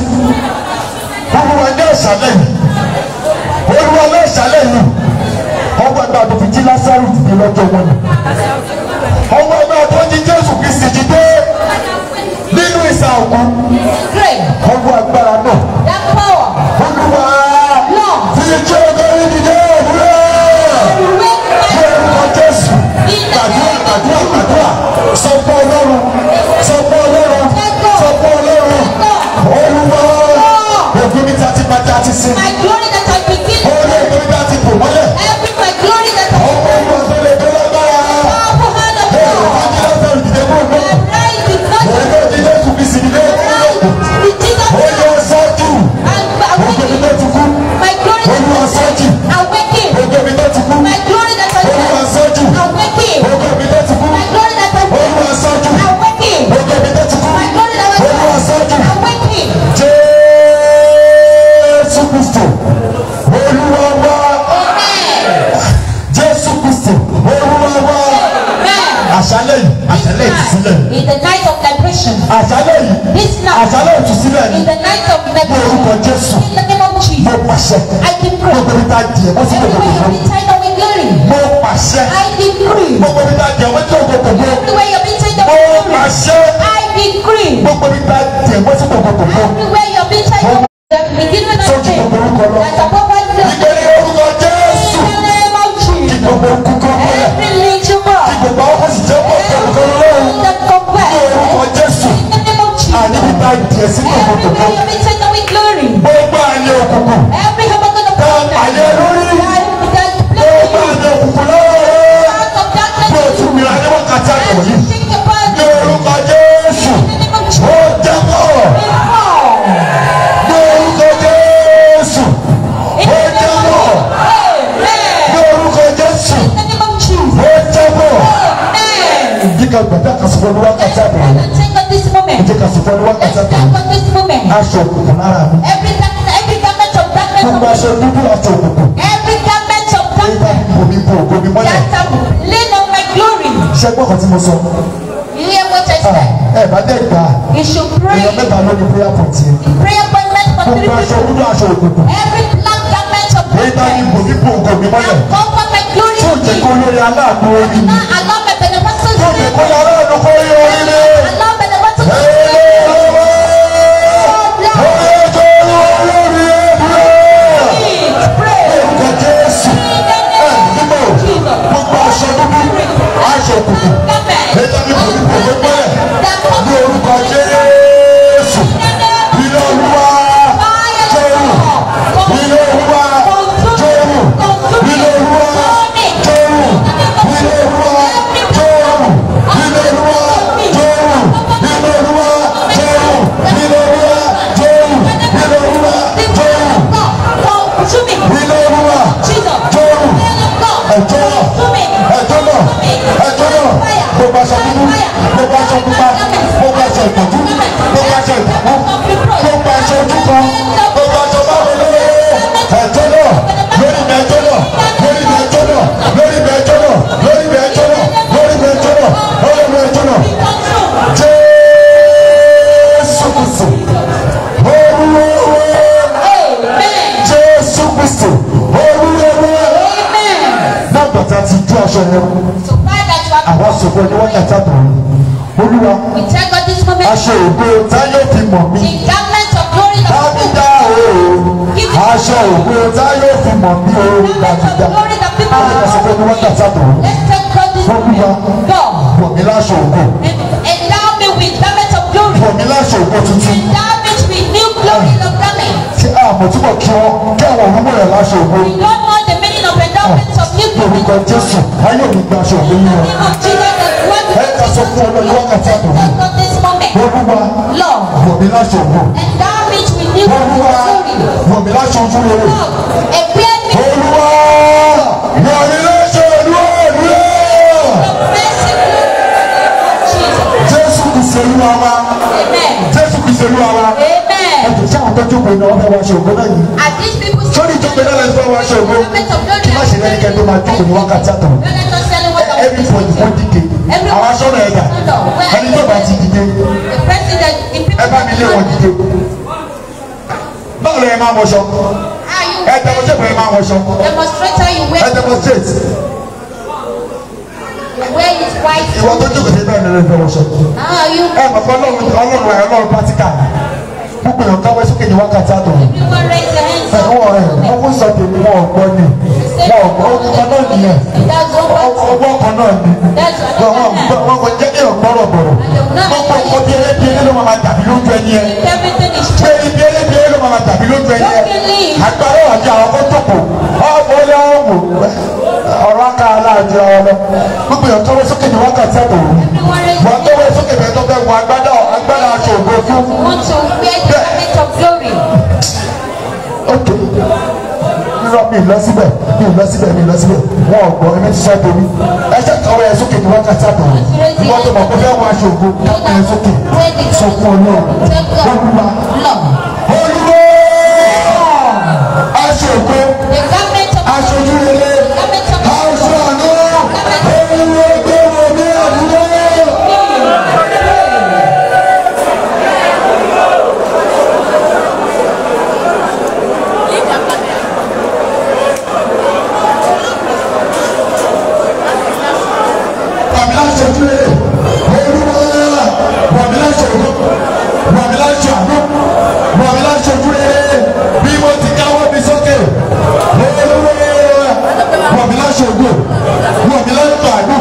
Olúwa ní ọ̀sálẹ̀ yìí. Olúwa ní ọ̀sálẹ̀ yìí. Ọgbà ìgbà tó fi jí Lásárù dìde lọ́jọ́ wọn ni. Ọgbà ìgbà tó jí Jésù Kristi dìde nínú ìsà òkú. great. Ọgbà agbára náà. That power. Olúwa Lord, fi jẹ́ ọgọ́rin dìde òwúrọ̀. wake Ní orúkọ Jésù. Gbàdúrà. Sọ fún Ọlọ́run. Sọ fún Ọlọ́run. Sọ fún Ọlọ́run. Olúwa ògùn mi ta ti pa tí a ti sin. my glory that has been given. Orí ògùn mi ta ti bò mọ́lẹ̀. Every my glory that has Ọkọ̀ ìwọ̀n tó lè tó lágbára. powerful hand of Bẹ́ẹ̀ God. ni Lásárù dìde kúrò náà. Rise is not Òun ló di Jésù Kristi dìde kúrò. rise with Jesus Ó yẹ sọ́jú. and Ògùn mi tó ti kú. my In the night of ní orúkọ Jésù. in the name of Jesus, Mo pàṣẹ. I decree. Gbogbo ibi tá a jẹ wọ́n sì gbogbo Everywhere gbogbo. you've been tied up with glory, Mo pàṣẹ. I decree. Gbogbo ibi tá a jẹ wọ́n sì gbogbo gbogbo. Everywhere you've been tied up Mo with glory, pàṣẹ. I decree. Gbogbo ibi tá a jẹ wọ́n sì gbogbo gbogbo. Everywhere you've been tied up with the beginning of Sọ́jú the gbogbo orúkọ lọ. that's above all the Ìgbẹ́ni orúkọ Jésù. in the name of Jesus. Gbogbo kúkú mọ́lẹ̀. Every little word, Gbogbo àwọn sì jẹ́ pọ̀ pẹ̀lú lọ́wọ́. that Ní confess orúkọ Jésù. in the name of Jesus. Àníbi tá a jẹ sí gbogbo gbogbo. Everywhere you've been tied up with glory, Gbogbo àyè òkùnkùn. every habakkuk of Àyè lórí. Gbogbo àyè òkùnkùn lọ́wọ́. out of darkness, Bí o tún mìíràn ní wákàtí àgbọ̀ yìí. think about Ní orúkọ Jésù. in the name of Jesus. Ó jẹ́ kọ́. Ní orúkọ Jésù. Ó jẹ́ kọ́. Ní orúkọ Jésù. In the name of Jesus. Ó jẹ́ kọ́. Amen. Jíkà gbàdá kàṣùfọ́ ní wákàtí àgbọ̀ yìí. Let's take on this moment. Jíkà kàṣùfọ́ ní Let's wákàtí àgbọ̀ take yìí. on this moment. Aṣọ òkùnkùn lára mi. Every garment of darkness, Gbogbo aṣọ dúdú aṣọ òkùnkùn. every garment of Nígbà darkness bòmí bo ògo mi mọ́lẹ̀. that have lain on my glory. Ṣé gbọ́kàn tí mo sọ? You hear what I said? Ẹ bá dẹ̀ gbà. You should pray. Èèyàn mẹ́ta ló ní prayer point yẹn. Prayer appointment for 3 Gbogbo aṣọ people. dúdú aṣọ òkùnkùn. Every black garment of Nígbà darkness bòmí bo ògo mi mọ́lẹ̀. and cover my glory Tí ò with jẹ́ me. kó lórí aláàbò orí mi. Now allow my benefactors Tí ò to jẹ́ live. kó yàrá ẹnu kó rí orí mi. Allow benefactors to Ẹ live. Pray. orúkọ Jésù. Ẹ nígbà gbogbo aṣọ dúdú aṣọ òkùnkùn. Nígbà bòmí bo ògo mọ́lẹ̀. Ní orúkọ Jésù. Ilé Olúwa jẹ́rù. Ilé Olúwa jẹ́rù. Ilé Olúwa jẹ́rù. Ilé Olúwa jẹ́rù. Ilé Olúwa jẹ́rù. Ilé Olúwa jẹ́rù. Ilé Olúwa jẹ́rù. Ilé Olúwa jẹ́rù. Ilé Olúwa jẹ́rù. Ẹ̀jọ́ náà. Ẹ̀jọ́ náà. Ẹ̀jọ́ náà. Gbogbo aṣọ dúdú. Gbogbo aṣọ pupa. Gbogbo aṣọ ìtọ́jú. Gbogbo aṣọ ìtọ́jú. Gbogbo aṣọ ojú kan. Gbogbo aṣọ báwo lóore. Ẹ̀jọ́ náà. Lórí mi ẹjọ́ náà. Lórí mi ẹjọ́ náà. Lórí mi ẹjọ́ náà. Lórí mi ẹjọ́ náà. Lórí mi ẹjọ́ náà. Lórí mi ẹjọ́ náà. Jésù Kristi. Olúwa. Jésù Kristi. Olúwa. Nígbà tí a ti ju aṣọ yẹn mú. So far that you have Àwọn sọ̀kọ̀ ni wọ́n yàtọ̀ àtọ̀ yìí. Olúwa. we take on this moment Aṣọ ògo táyọ̀ fi mọ̀ mí. the garment of glory that Dábídá o. Aṣọ ògo táyọ̀ fi mọ̀ mí o. Dábídá. Àwọn sọ̀kọ̀ ni wọ́n yàtọ̀ àtọ̀ yìí. let's take on this Olúwa. moment. God, Wọ̀ mí láṣọ ògo. endow me with garment of glory. Wọ̀ mí láṣọ ògo tuntun. Endow me with new glory of garment. Ṣé àmọ̀ túbọ̀ kí wọ́n kí àwọn òrùmọ̀ rẹ̀ láṣọ ògo. We don't know the meaning of endowment of new glory. Orúkọ Jésù. Ayé òní gba aṣọ ògo In yín the wọn. name of Jesus, that's what we Ẹ ká sọ fún Ọlọ́run wákàtí àtọ̀ yìí. take on this moment. Olúwa. Lord, Wọ̀ mí láṣọ ògo. endow me with new Olúwa. glory. Wọ̀ mí láṣọ ojú rere. Lord, equip me Olúwa. Wọ̀ mí láṣọ olúwa. mercy. Jesus. Jésù Kristi Olúwa wa. Amen. Jésù Kristi Olúwa wa. Amen. Ẹ̀jẹ̀ tí àwọn tọ́jú pé náà fẹ́ wá ṣe ògo náà yìí. Are these people Sórí ìjọba náà lẹ́sìn fẹ́ wá ṣe ògo. garment of glory? Kí má ṣe lẹ́ni kẹ́ni tó máa jókòó ní wákàtí àtọ̀. Don't let us tell you what I Everybody wọ́n dìde. Àwọn aṣọ́nà ẹ̀dá. Ẹni tó bá ti dìde. The president, the people Ẹ bá mi lé wọn dìde. Báwo lè máa wọṣọ? are you Ẹ demonstrate pé ẹ máa wọṣọ. demonstrator? You Ẹ wear demonstrate. it white. Ìwọ tó jókòó sí bẹ́ẹ̀ ni ẹ fẹ́ wọṣọ. How are you? Ẹ mọ̀ pé Ọlọ́run pàtíkà. Gbogbo èèyàn káwé sókè ní wákàtí àtọ̀. Everyone raise your hands. Wọ́n sọ tèmi wọn ò gbọ́ ni. Wọn ò gbọ́ ọkọ̀ náà nìyẹn. That's what Ọgbọ́n kan náà ni. that's what Wọ́n kò jẹ́ kí ọ̀gbọ́rọ̀ bọ̀rọ̀. Gbogbo nǹkan bí elébiere ló máa dàbí lójú ẹni ẹ. everything is Ṣé ibi elébiere ló máa dàbí lójú ẹni ẹ? Agbára àti àwọn kó tó kù. Ọ̀pọ̀ ilé ọ̀wọ̀ ọ̀rọ̀ aka aláàjọ ọlọ. Gbogbo èèyàn tó wé sókè ní wákàtí àtọ̀. Wọ́n tó wé sókè bẹ́ẹ̀ tó fẹ́ wọ agbádá aṣọ ògo fún. want to wear the garment of glory. Ok. Rírọ̀ mi lọ síbẹ̀ wọ́n ò gbọ́ ẹni tí sọ torí. Ẹ jẹ́ kọ́wé ẹ sókè ní wákàtí àtọ̀. Wọ́n tó mọ̀ pé fẹ́ wọ aṣọ ògo ẹ sókè. Sọ fún Ọlọ́run. Olúwa. Olúwa. Aṣọ ògo. The garment of Aṣọ ojú rere. garment of Aṣọ àná. Olúwa gbé wọn ní àdúrà. láṣojú rere bí mo ti káwọ́ mi sókè wọ̀ mí láṣojú wọ̀ mí lọ́dọ̀ àdùn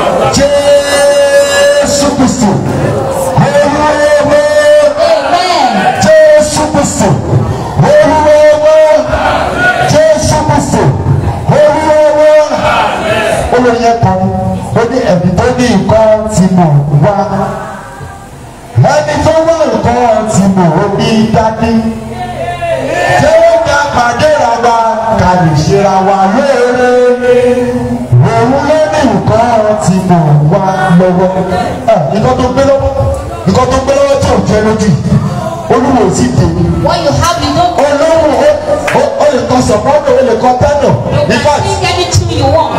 Jésù Kristi olúwewe Jésù Kristi olúwewe Jésù Kristi olúwewe olóyè kan ó ní ẹ̀mí tó ní nǹkan tí mo wá ẹni tó wá nǹkan tí mo ní dání ṣé ó ká pàdé ra wa ká lè ṣera wa lóore òun ló ní nǹkan tí mo wá lọ́wọ́ nǹkan tó gbé lọ́wọ́ tí ò jẹ́ lójú olúwo sì dé. What you have, you don't. olóhùn ó lè kọ sọ̀pọ́tò ó lè kọ tẹ́nọ̀ in fact. You can anything you want.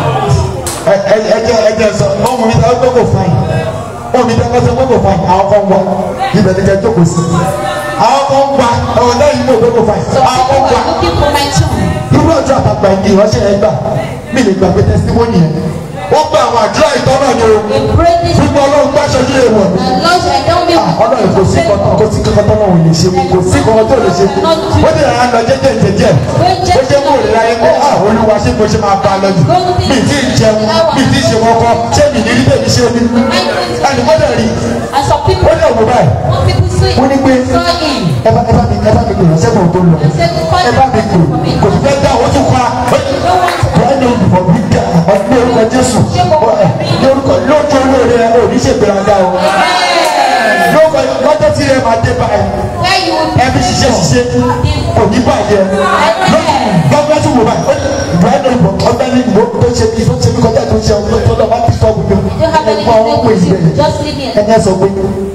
ẹjẹ sọ ọmọ mi ta gbogbo fain ọmọ mi ta gbogbo fain àwọn kan wà ibẹ̀ ní kẹ́ jókòó sí àwọn kan wà ọ̀nà yìí ní gbogbo fain àwọn kan wà irú ọjọ́ àtàgbà ìdí ìránṣẹ́ ẹ gbà mí lè gbàgbé testimony yẹn wọ́n gba àwọn àdúrà ìtọ́nà ni o gbogbo ọlọ́run gbá aṣojú lè wọ̀ mí ọlọ́run kò sí kankan tó náà lè ṣe kò sí kankan tó lè ṣe ó dẹ̀ ra lọ jẹ́jẹ́ ó jẹ́ kó lè ra yẹn kó olúwa ṣé mo ṣe máa bá a lọ jù mi ti ń jẹun mi ti ṣe wọn kọ ṣé mi ní ilé mi ṣe ni ẹni kó dẹ̀ rí ó dẹ̀ wò báyìí ó ní pé ẹ bá mi pè ránṣẹ́ kò tó lọ ẹ bá mi pè kò fi fẹ́ dá owó tún pa bẹ́ẹ̀ni olùkọ́ mi dá ọdún orúkọ Jésù lórúkọ lójú olóore ẹ ò ní ṣègbéraga o lórúkọ lọ́jọ́ tí ẹ máa dé báyìí ẹbí ṣiṣẹ́ kò ní bàjẹ́ lọ́gbẹ́ tún wò báyìí bẹ́ẹ̀ni olùkọ́ ọgbẹ́ni ìwọ tó ṣe bí kọjá tó ṣe ọdún tó lọ́wọ́ ti sọ́ọ̀bù mi ẹ̀gbọ́n ọ̀hún pè sí ẹ̀ ẹni ẹ sọ pé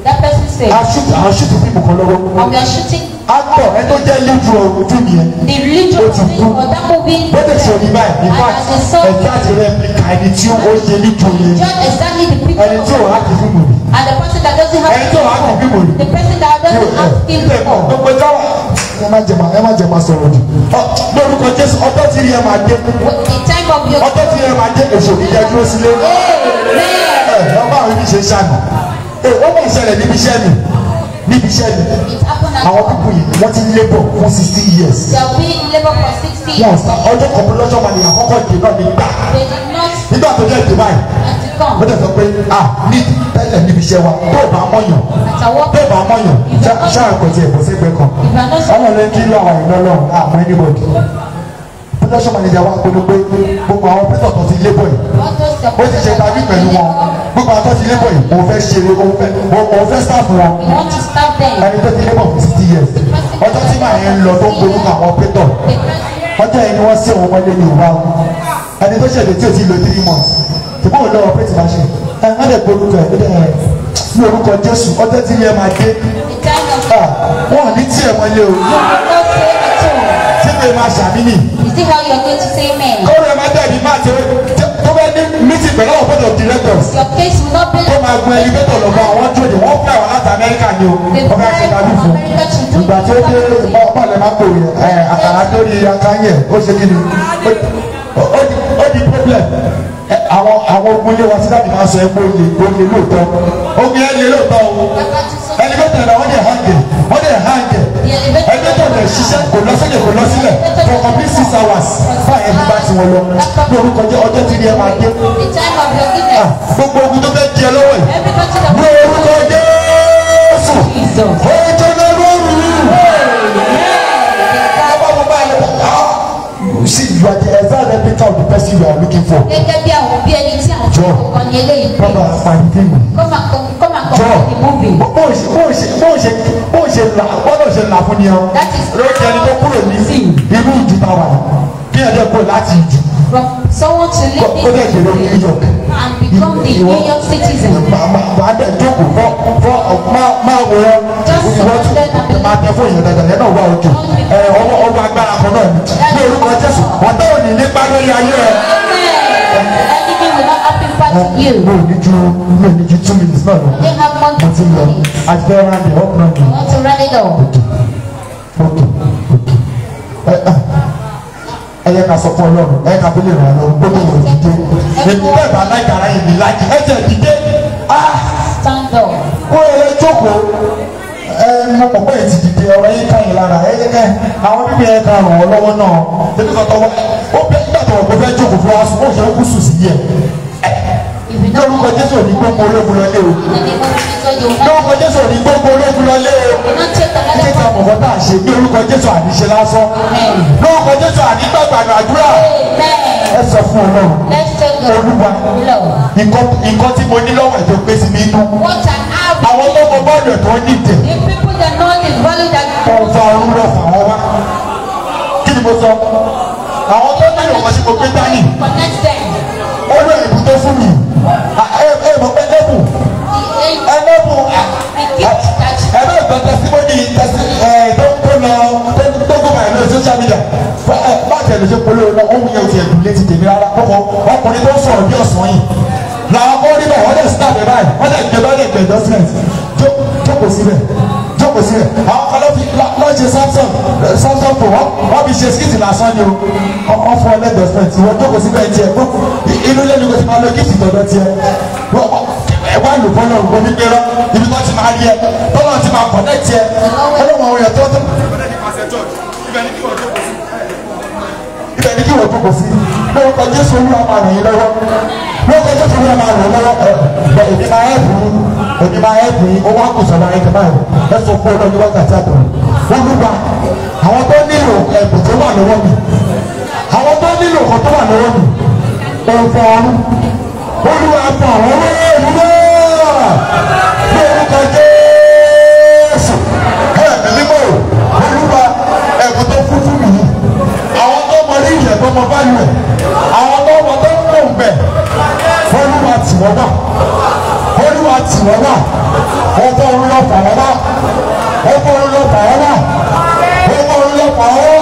aṣùtù fíìmù kan lọ́wọ́ actor ẹ tó jẹ́ lead role ojú nìyẹn ó ti kú bó ti sọ ní báyìí in fact ẹ̀jẹ̀ àti replica ẹni tí ó ṣe lead role yẹn ẹni tí ò hákì fíìmù rí ẹni tí ò hákì fíìmù rí gbogbo táwa ẹ má jẹ ma sọ̀rọ̀ jù lórúkọ Jésù ọjọ́ tí ẹ máa dé ọjọ́ tí ẹ máa dé èso ìjẹ́ dúró sílé ọba àwọn ibi ṣe ṣàmì ó mọ̀ ìṣẹ̀lẹ̀ níbi iṣẹ́ mi àwọn pípọ̀ yìí wọ́n ti labour fún 60 years. wọ́n sá ọjọ́ kan lọ́jọ́ wà ní àkọ́kọ́ ìdè náà ní gbà nígbà tó jẹ́ ìdè báyìí wọ́n tẹ̀ sọ pé ní tẹ́lẹ̀ níbi iṣẹ́ wa tó bá mọ̀yàn ṣáà kò tiẹ̀ kò sẹ́gbẹ́ kan ọmọ lẹ́yìn kí ló àwọn ìlú ọlọ́run àmọ́ anybody production manager wa pinnu pé gbogbo àwọn pẹ́tọ̀ tó ti labour yìí ó ti ṣe tàbí pẹ̀lú wọn gbogbo àwọn tó ti labour yìí òun fẹ́ ṣe òun fẹ́ staff wọn ẹni tó ti labour for 60 years ọjọ́ tí màá yẹn ń lọ tó ń gbórúkọ àwọn pẹ́tọ̀ ọjọ́ yẹn ni wọ́n sí òun mọ́lé ní ìwà ẹni tó ṣẹlẹ̀ tí ò ti lo 3 months ṣùgbọ́n òun lọ́wọ́ pẹ́tì máa ṣe wọ́n dẹ̀ gbórúkọ ẹ̀ ní orúkọ Jésù ọjọ́ tí yẹn máa dé wọ́n ní tí ẹ̀ mọ́lé o tí ẹ̀ máa ṣàmìlì. See how you're going to say amen. Kó rẹ̀ máa dẹ̀ ní máa tẹ tó bá ní meeting pẹ̀lú àwọn board of directors. Your case will not be like. Tó máa gun elevator lọ́gbọ́n àwọn tó dé wọ́n fẹ́ àwọn láti Amẹ́ríkà ni o. Wọ́n fẹ́ ṣe dábì fún. Ìgbà tí ó dé ọ̀pọ̀lọpọ̀ máa kó àkàrà tó di akáyẹ̀ ó ṣe kí ni ó di problem. Àwọn ogun ilé wa sí láti máa sọ ẹ́ pé ó lè lóòótọ́. Ogun yẹn lè lóòótọ́ o. Elevator náà wọ́n dẹ̀ hang ẹgbẹ́ tó lè ṣiṣẹ́ kò lọ sílẹ̀ kò lọ sílẹ̀ for complete 6 hours báyẹn ní bá ti wọn lọ ní orúkọ jẹ́ ọjọ́ tí ní ẹ máa dé gbogbo ogun tó fẹ́ jẹ lọ́wọ́ yìí ní orúkọ Jésù ọjọ́ náà lóru ọba mo bá yẹ see you are the exact replica of the person you are looking for. Gẹ́gẹ́ bí àwọn bí ẹni tí àwọn ọkọ ní eléyìí. Bàbá àpàdé fíìmù. Kọ́mà ní múbi. bó ṣe là fún ni ọ. lókè ẹni tó kúrò ní irú ìjù tá a wà kí ẹ dẹ́ kó láti ìjù. From someone to live in New York and become the New York citizen. Màá dẹ̀ jókòó máa wọ ìwọ́n máa tẹ fún ìyẹn dandan yẹn náà wà òkè. Ọwọ́ agbára kan náà ní orúkọ Jésù wọ́n tó ní nípa lórí ayé rẹ̀. Anything will not happen back to you. No need you 2 minutes náà lọ. They have more than 2 minutes. Àti fẹ́ rán ní ọ̀pọ̀ náà. I want to run it all. Ẹ yẹ ká sọ fún Ọlọ́run ẹ ká bílẹ̀ rẹ̀ lọ gbọ́dọ̀ wọ̀ dìde. Èmi bẹ́ẹ̀ bá láìka ara yìí láti ẹ jẹ́ dìde. Stand up. Kó ẹ lè jókòó mo mọ̀ pé ètí dìde ọ̀rọ̀ yín káyìn lára kẹ́ àwọn bíbí ẹ̀ ká ràn wọ́n lọ́wọ́ náà débi kan tọ́wọ́ ó bẹ nígbà tó ọ̀gbọ́n fẹ́ jókòó fún wa sùn ó ṣe é kú sùn sí yẹ ní orúkọ Jésù ní gbogbo ológun lọlé o ní orúkọ Jésù ní gbogbo ológun lọlé o ní kéka mọ̀kọ́ tá a ṣe ní orúkọ Jésù àníṣe lásán ní orúkọ Jésù ànígbàgbàgbà àdúrà ẹ sọ fún Olúwa nǹkan tí mo ní lọ́wọ́ ètò gbé sí mi inú àwọn tó mọ bọ́ọ̀lù ẹ̀ tó ń dìde ọ̀fà ọ̀run lọ fà wọ́n wá kí ni mo sọ àwọn tó nílò wọn sí mo gbé dání ó lọ ìbú tó fún mi mọ̀ pé ẹlẹ́bù ẹgbẹ́ ìgbà tẹsímọ́nì tó gbọ́ báyìí lórí social media bá tẹ̀lé ṣe polówó náà ó ń yẹ òtí ẹ̀dùn létí tèmi rárá kọ́kọ́ ọkùnrin tó ń sọ̀rọ̀ bí ọ̀sán yìí làwọn kọ́ níbẹ̀ wọ́n dẹ̀ sítáàbì báyìí wọ́n dẹ̀ gbé báyìí gbé endorsement jókòó síbẹ̀ àwọn kan lọ́ ṣe Samsung Pro wọ́n fi ṣe skit lásán ni o wọ́n fún ọ lẹ́dọ̀sment wọ́n jókòó síbẹ̀ tiẹ̀ inú ilé ni kò ti máa lọ gift tọ̀dọ̀ tiẹ̀ wá lò fọlọ́ ògbó wípé rọ ibi tó ti máa rí ẹ tọ́lọ́ ti máa connect ẹ ọlọ́wọ́ àwọn èèyàn tó ibẹ̀ ni kí wọ́n jókòó sí lórúkọ Jésù Olúwa máa ràn yín lọ́wọ́ lórúkọ Jésù Olúwa máa ràn yín lọ́wọ́ èmi máa ẹ̀bùn yín owó àkùsọ̀ máa ń tẹ̀ báyìí ẹ sọ fún ọlọ́run wákàtí àtọ̀ Olúwa àwọn tó nílò ẹ̀bùn tó wà lọ́wọ́ mi àwọn tó nílò ọkọ̀ tó wà lọ́wọ́ mi ọ̀fọ̀ ọ̀run Olúwa fún àwọn ọmọ ẹ̀rù náà lórúkọ Jésù ẹ̀mí mímọ́ Olúwa ẹ̀bùn tó fún fún mi àwọn tó mọ ní ìyẹn tó mọ báyìí rẹ̀ àwọn tó mọ tó ń pò ń bẹ̀ Olúwa tì wọ́n wà Olúwa tì wọ́n wà ọkọ̀ ọ̀run lọ fà wọ́n wá ọkọ̀ ọ̀run lọ fà wọ́n wá ọkọ̀ ọ̀run lọ fà wọ́n wá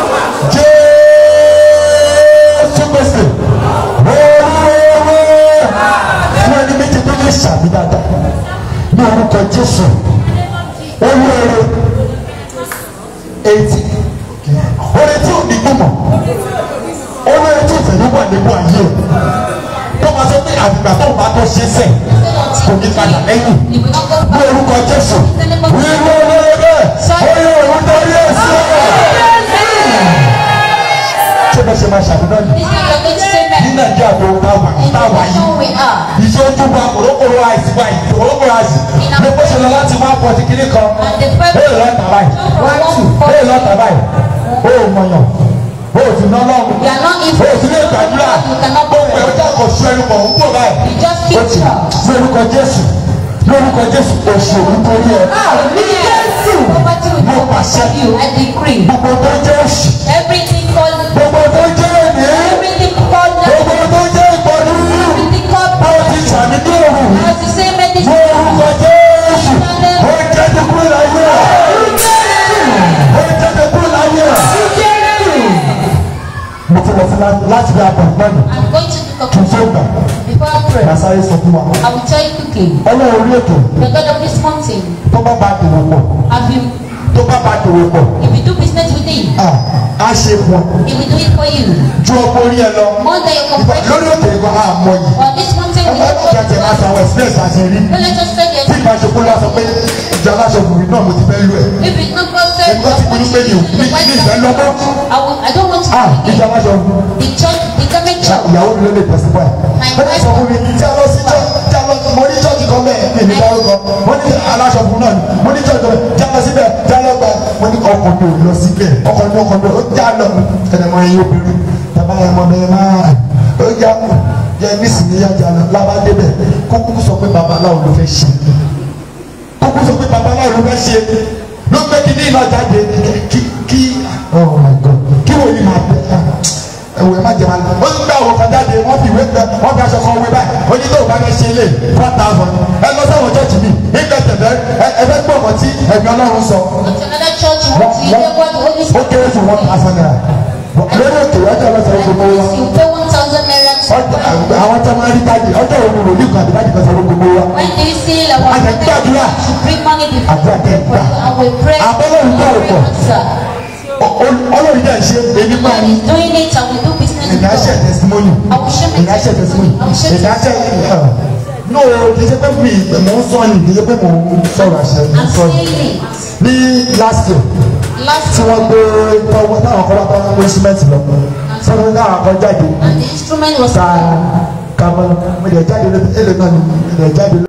Jésù Kristi olúwo fún ẹni méjì tó lè ṣàbí dáadáa ní orúkọ Jésù olúwo etí orí tí ò ní gbọmọ olúwo tí ò tẹ̀lé wà níbo ayé tó máa sọ pé àgbà tó bá tó ṣe sẹ̀ kò ní padà lẹ́yìn ní orúkọ Jésù wíwọ́ lórí bẹ́ẹ̀ ó yẹ òun darí ẹ̀sìn ṣé bẹ́ẹ̀ ṣe máa ṣàbíná yìí ní Nàìjíríà tó táwa yìí ìṣojú wa kòrókòrò àìsí wa yìí kòrókòrò àìsí ní bó ṣe lọ láti máa pọ̀ sí kiri kan bẹ́ẹ̀ lọ́ta báyìí bẹ́ẹ̀ lọ́ta báyìí ó mọ̀yàn o ti ná lọ́rùn o ti lè gbàdúrà gbogbo ẹ̀ ọjà kò sọ ẹnu pọ̀ ń bò báyìí o ti lórúkọ Jésù lórúkọ Jésù oṣù nítorí ẹ mo pàṣẹ gbogbo tó jẹ́ oṣù gbogbo tó jẹ́ ènìyàn gbogbo tó jẹ́ ìpọ́nú bó ti sàmì ní òru lórúkọ Jésù ó jẹ́ ti kúrò láyé ó jẹ́ ti kúrò láyé. Mo ti lọ sí láti bí apọ̀npọ̀nù. I'm going to do kì í ṣe gbà. Before I pray, Nàṣàyè sọ fún wa. I will tell you quickly. Ọlọ́run orí ètò. The God of this mountain. Tó bá bá dòwò pọ̀. Have you? Tó bá bá dòwò pọ̀. If you do business with him. A ṣe fún ọ. He will do it for you. Ju ọkọ orí ẹ lọ. More than your comfort. Lórí òkè ìgbà àmọ́ yìí. On this mountain we Ẹ bá jẹ́ máa sanwó express àti rí. No, let us say this. Tí ìgbà ṣokó lásán pé ìjà aláṣọ òbí náà mo ti fẹ́ lú ẹ̀. If it's not possible, Ẹ̀gbọ́n ti pinnu pé ní ìfẹ́ lọ́mọ́. I don't want to. Ìjà aláṣọ òbí. The church, the government church. Ìyàwó mi ló lè tẹ̀sí báyìí. Bẹ́ẹ̀ni sọ fún mi tí a lọ sí mo ní church kan bẹ́ẹ̀ mi ní dárúkọ. Mo ní aláṣọ òbí náà ni. Mo ní church kan já lọ síbẹ̀ já lọ gbà. Mo ní ọkọ̀ mi ò lọ síbẹ̀. Ọkọ̀ mi ó já lọ. Ẹnìmọ̀ ẹ̀yin obìnrin. Bàbá ẹ̀ mọ̀ bẹ́ẹ̀ máa. Ó já jẹ nísìnyí yájà lọ lábàdé bẹ̀. Kókó sọ pé babaláwo ló fẹ́ ṣe. Kókó sọ pé babaláwo ló fẹ́ ṣe. Ló gbé kí ní ìlọ jáde kí oh my God kí wọ́n yìí máa bẹ̀ ẹ̀wọ̀ ẹ̀ má jẹ́ máa lọ. Ó ń gbé àwọn kan jáde wọ́n fi ìwé gbẹ wọ́n fi aṣọ kan wé báyìí onídó ò bá fẹ́ ṣe ilé 4,000 ẹ lọ sáwọn church mi nígbà tẹ̀lé ẹ fẹ́ gbọ́ ọ̀mọ̀ tí ẹ̀mí Ọlọ́run sọ. Another church wants to hear what the Holy Ó Spirit. kéré fún 1,000 naira. Lórí òkè ọjọ́ ọlọ́sẹ̀ gbogbo wa. You pay 1,000 naira. Àwọn tó máa ń rí tájì ọjọ́ òru rò ní ìkàdé láti fẹsẹ̀ gbogbo wa. When do you see like one Àjẹ́ gbàdúrà. to bring money before Àdúrà tẹ̀ gbà. and we pray. Àbọ̀lọ́run gbọ́ ọ̀pọ̀. Ọlọ́run yẹn ṣe èmi máa And ń. he's doing it and we do business with Èmi á ṣe God. testimony. I will share my Èmi á ṣe testimony. I will share Èmi á ṣe no kì í ṣe pé mi mò ń sọ ni kì í ṣe pé mò ń sọ̀rọ̀ àṣẹ mò ń sọ ni ní last year tí wọ́n gbé tọwọ́ táwọn kọ́ bá tọ́ wọ́n instrument lọ sọ́dọ̀ táwọn kọ́ jáde and the instrument was ká mọ́ mi lè jáde lé náà ni mi lè jáde.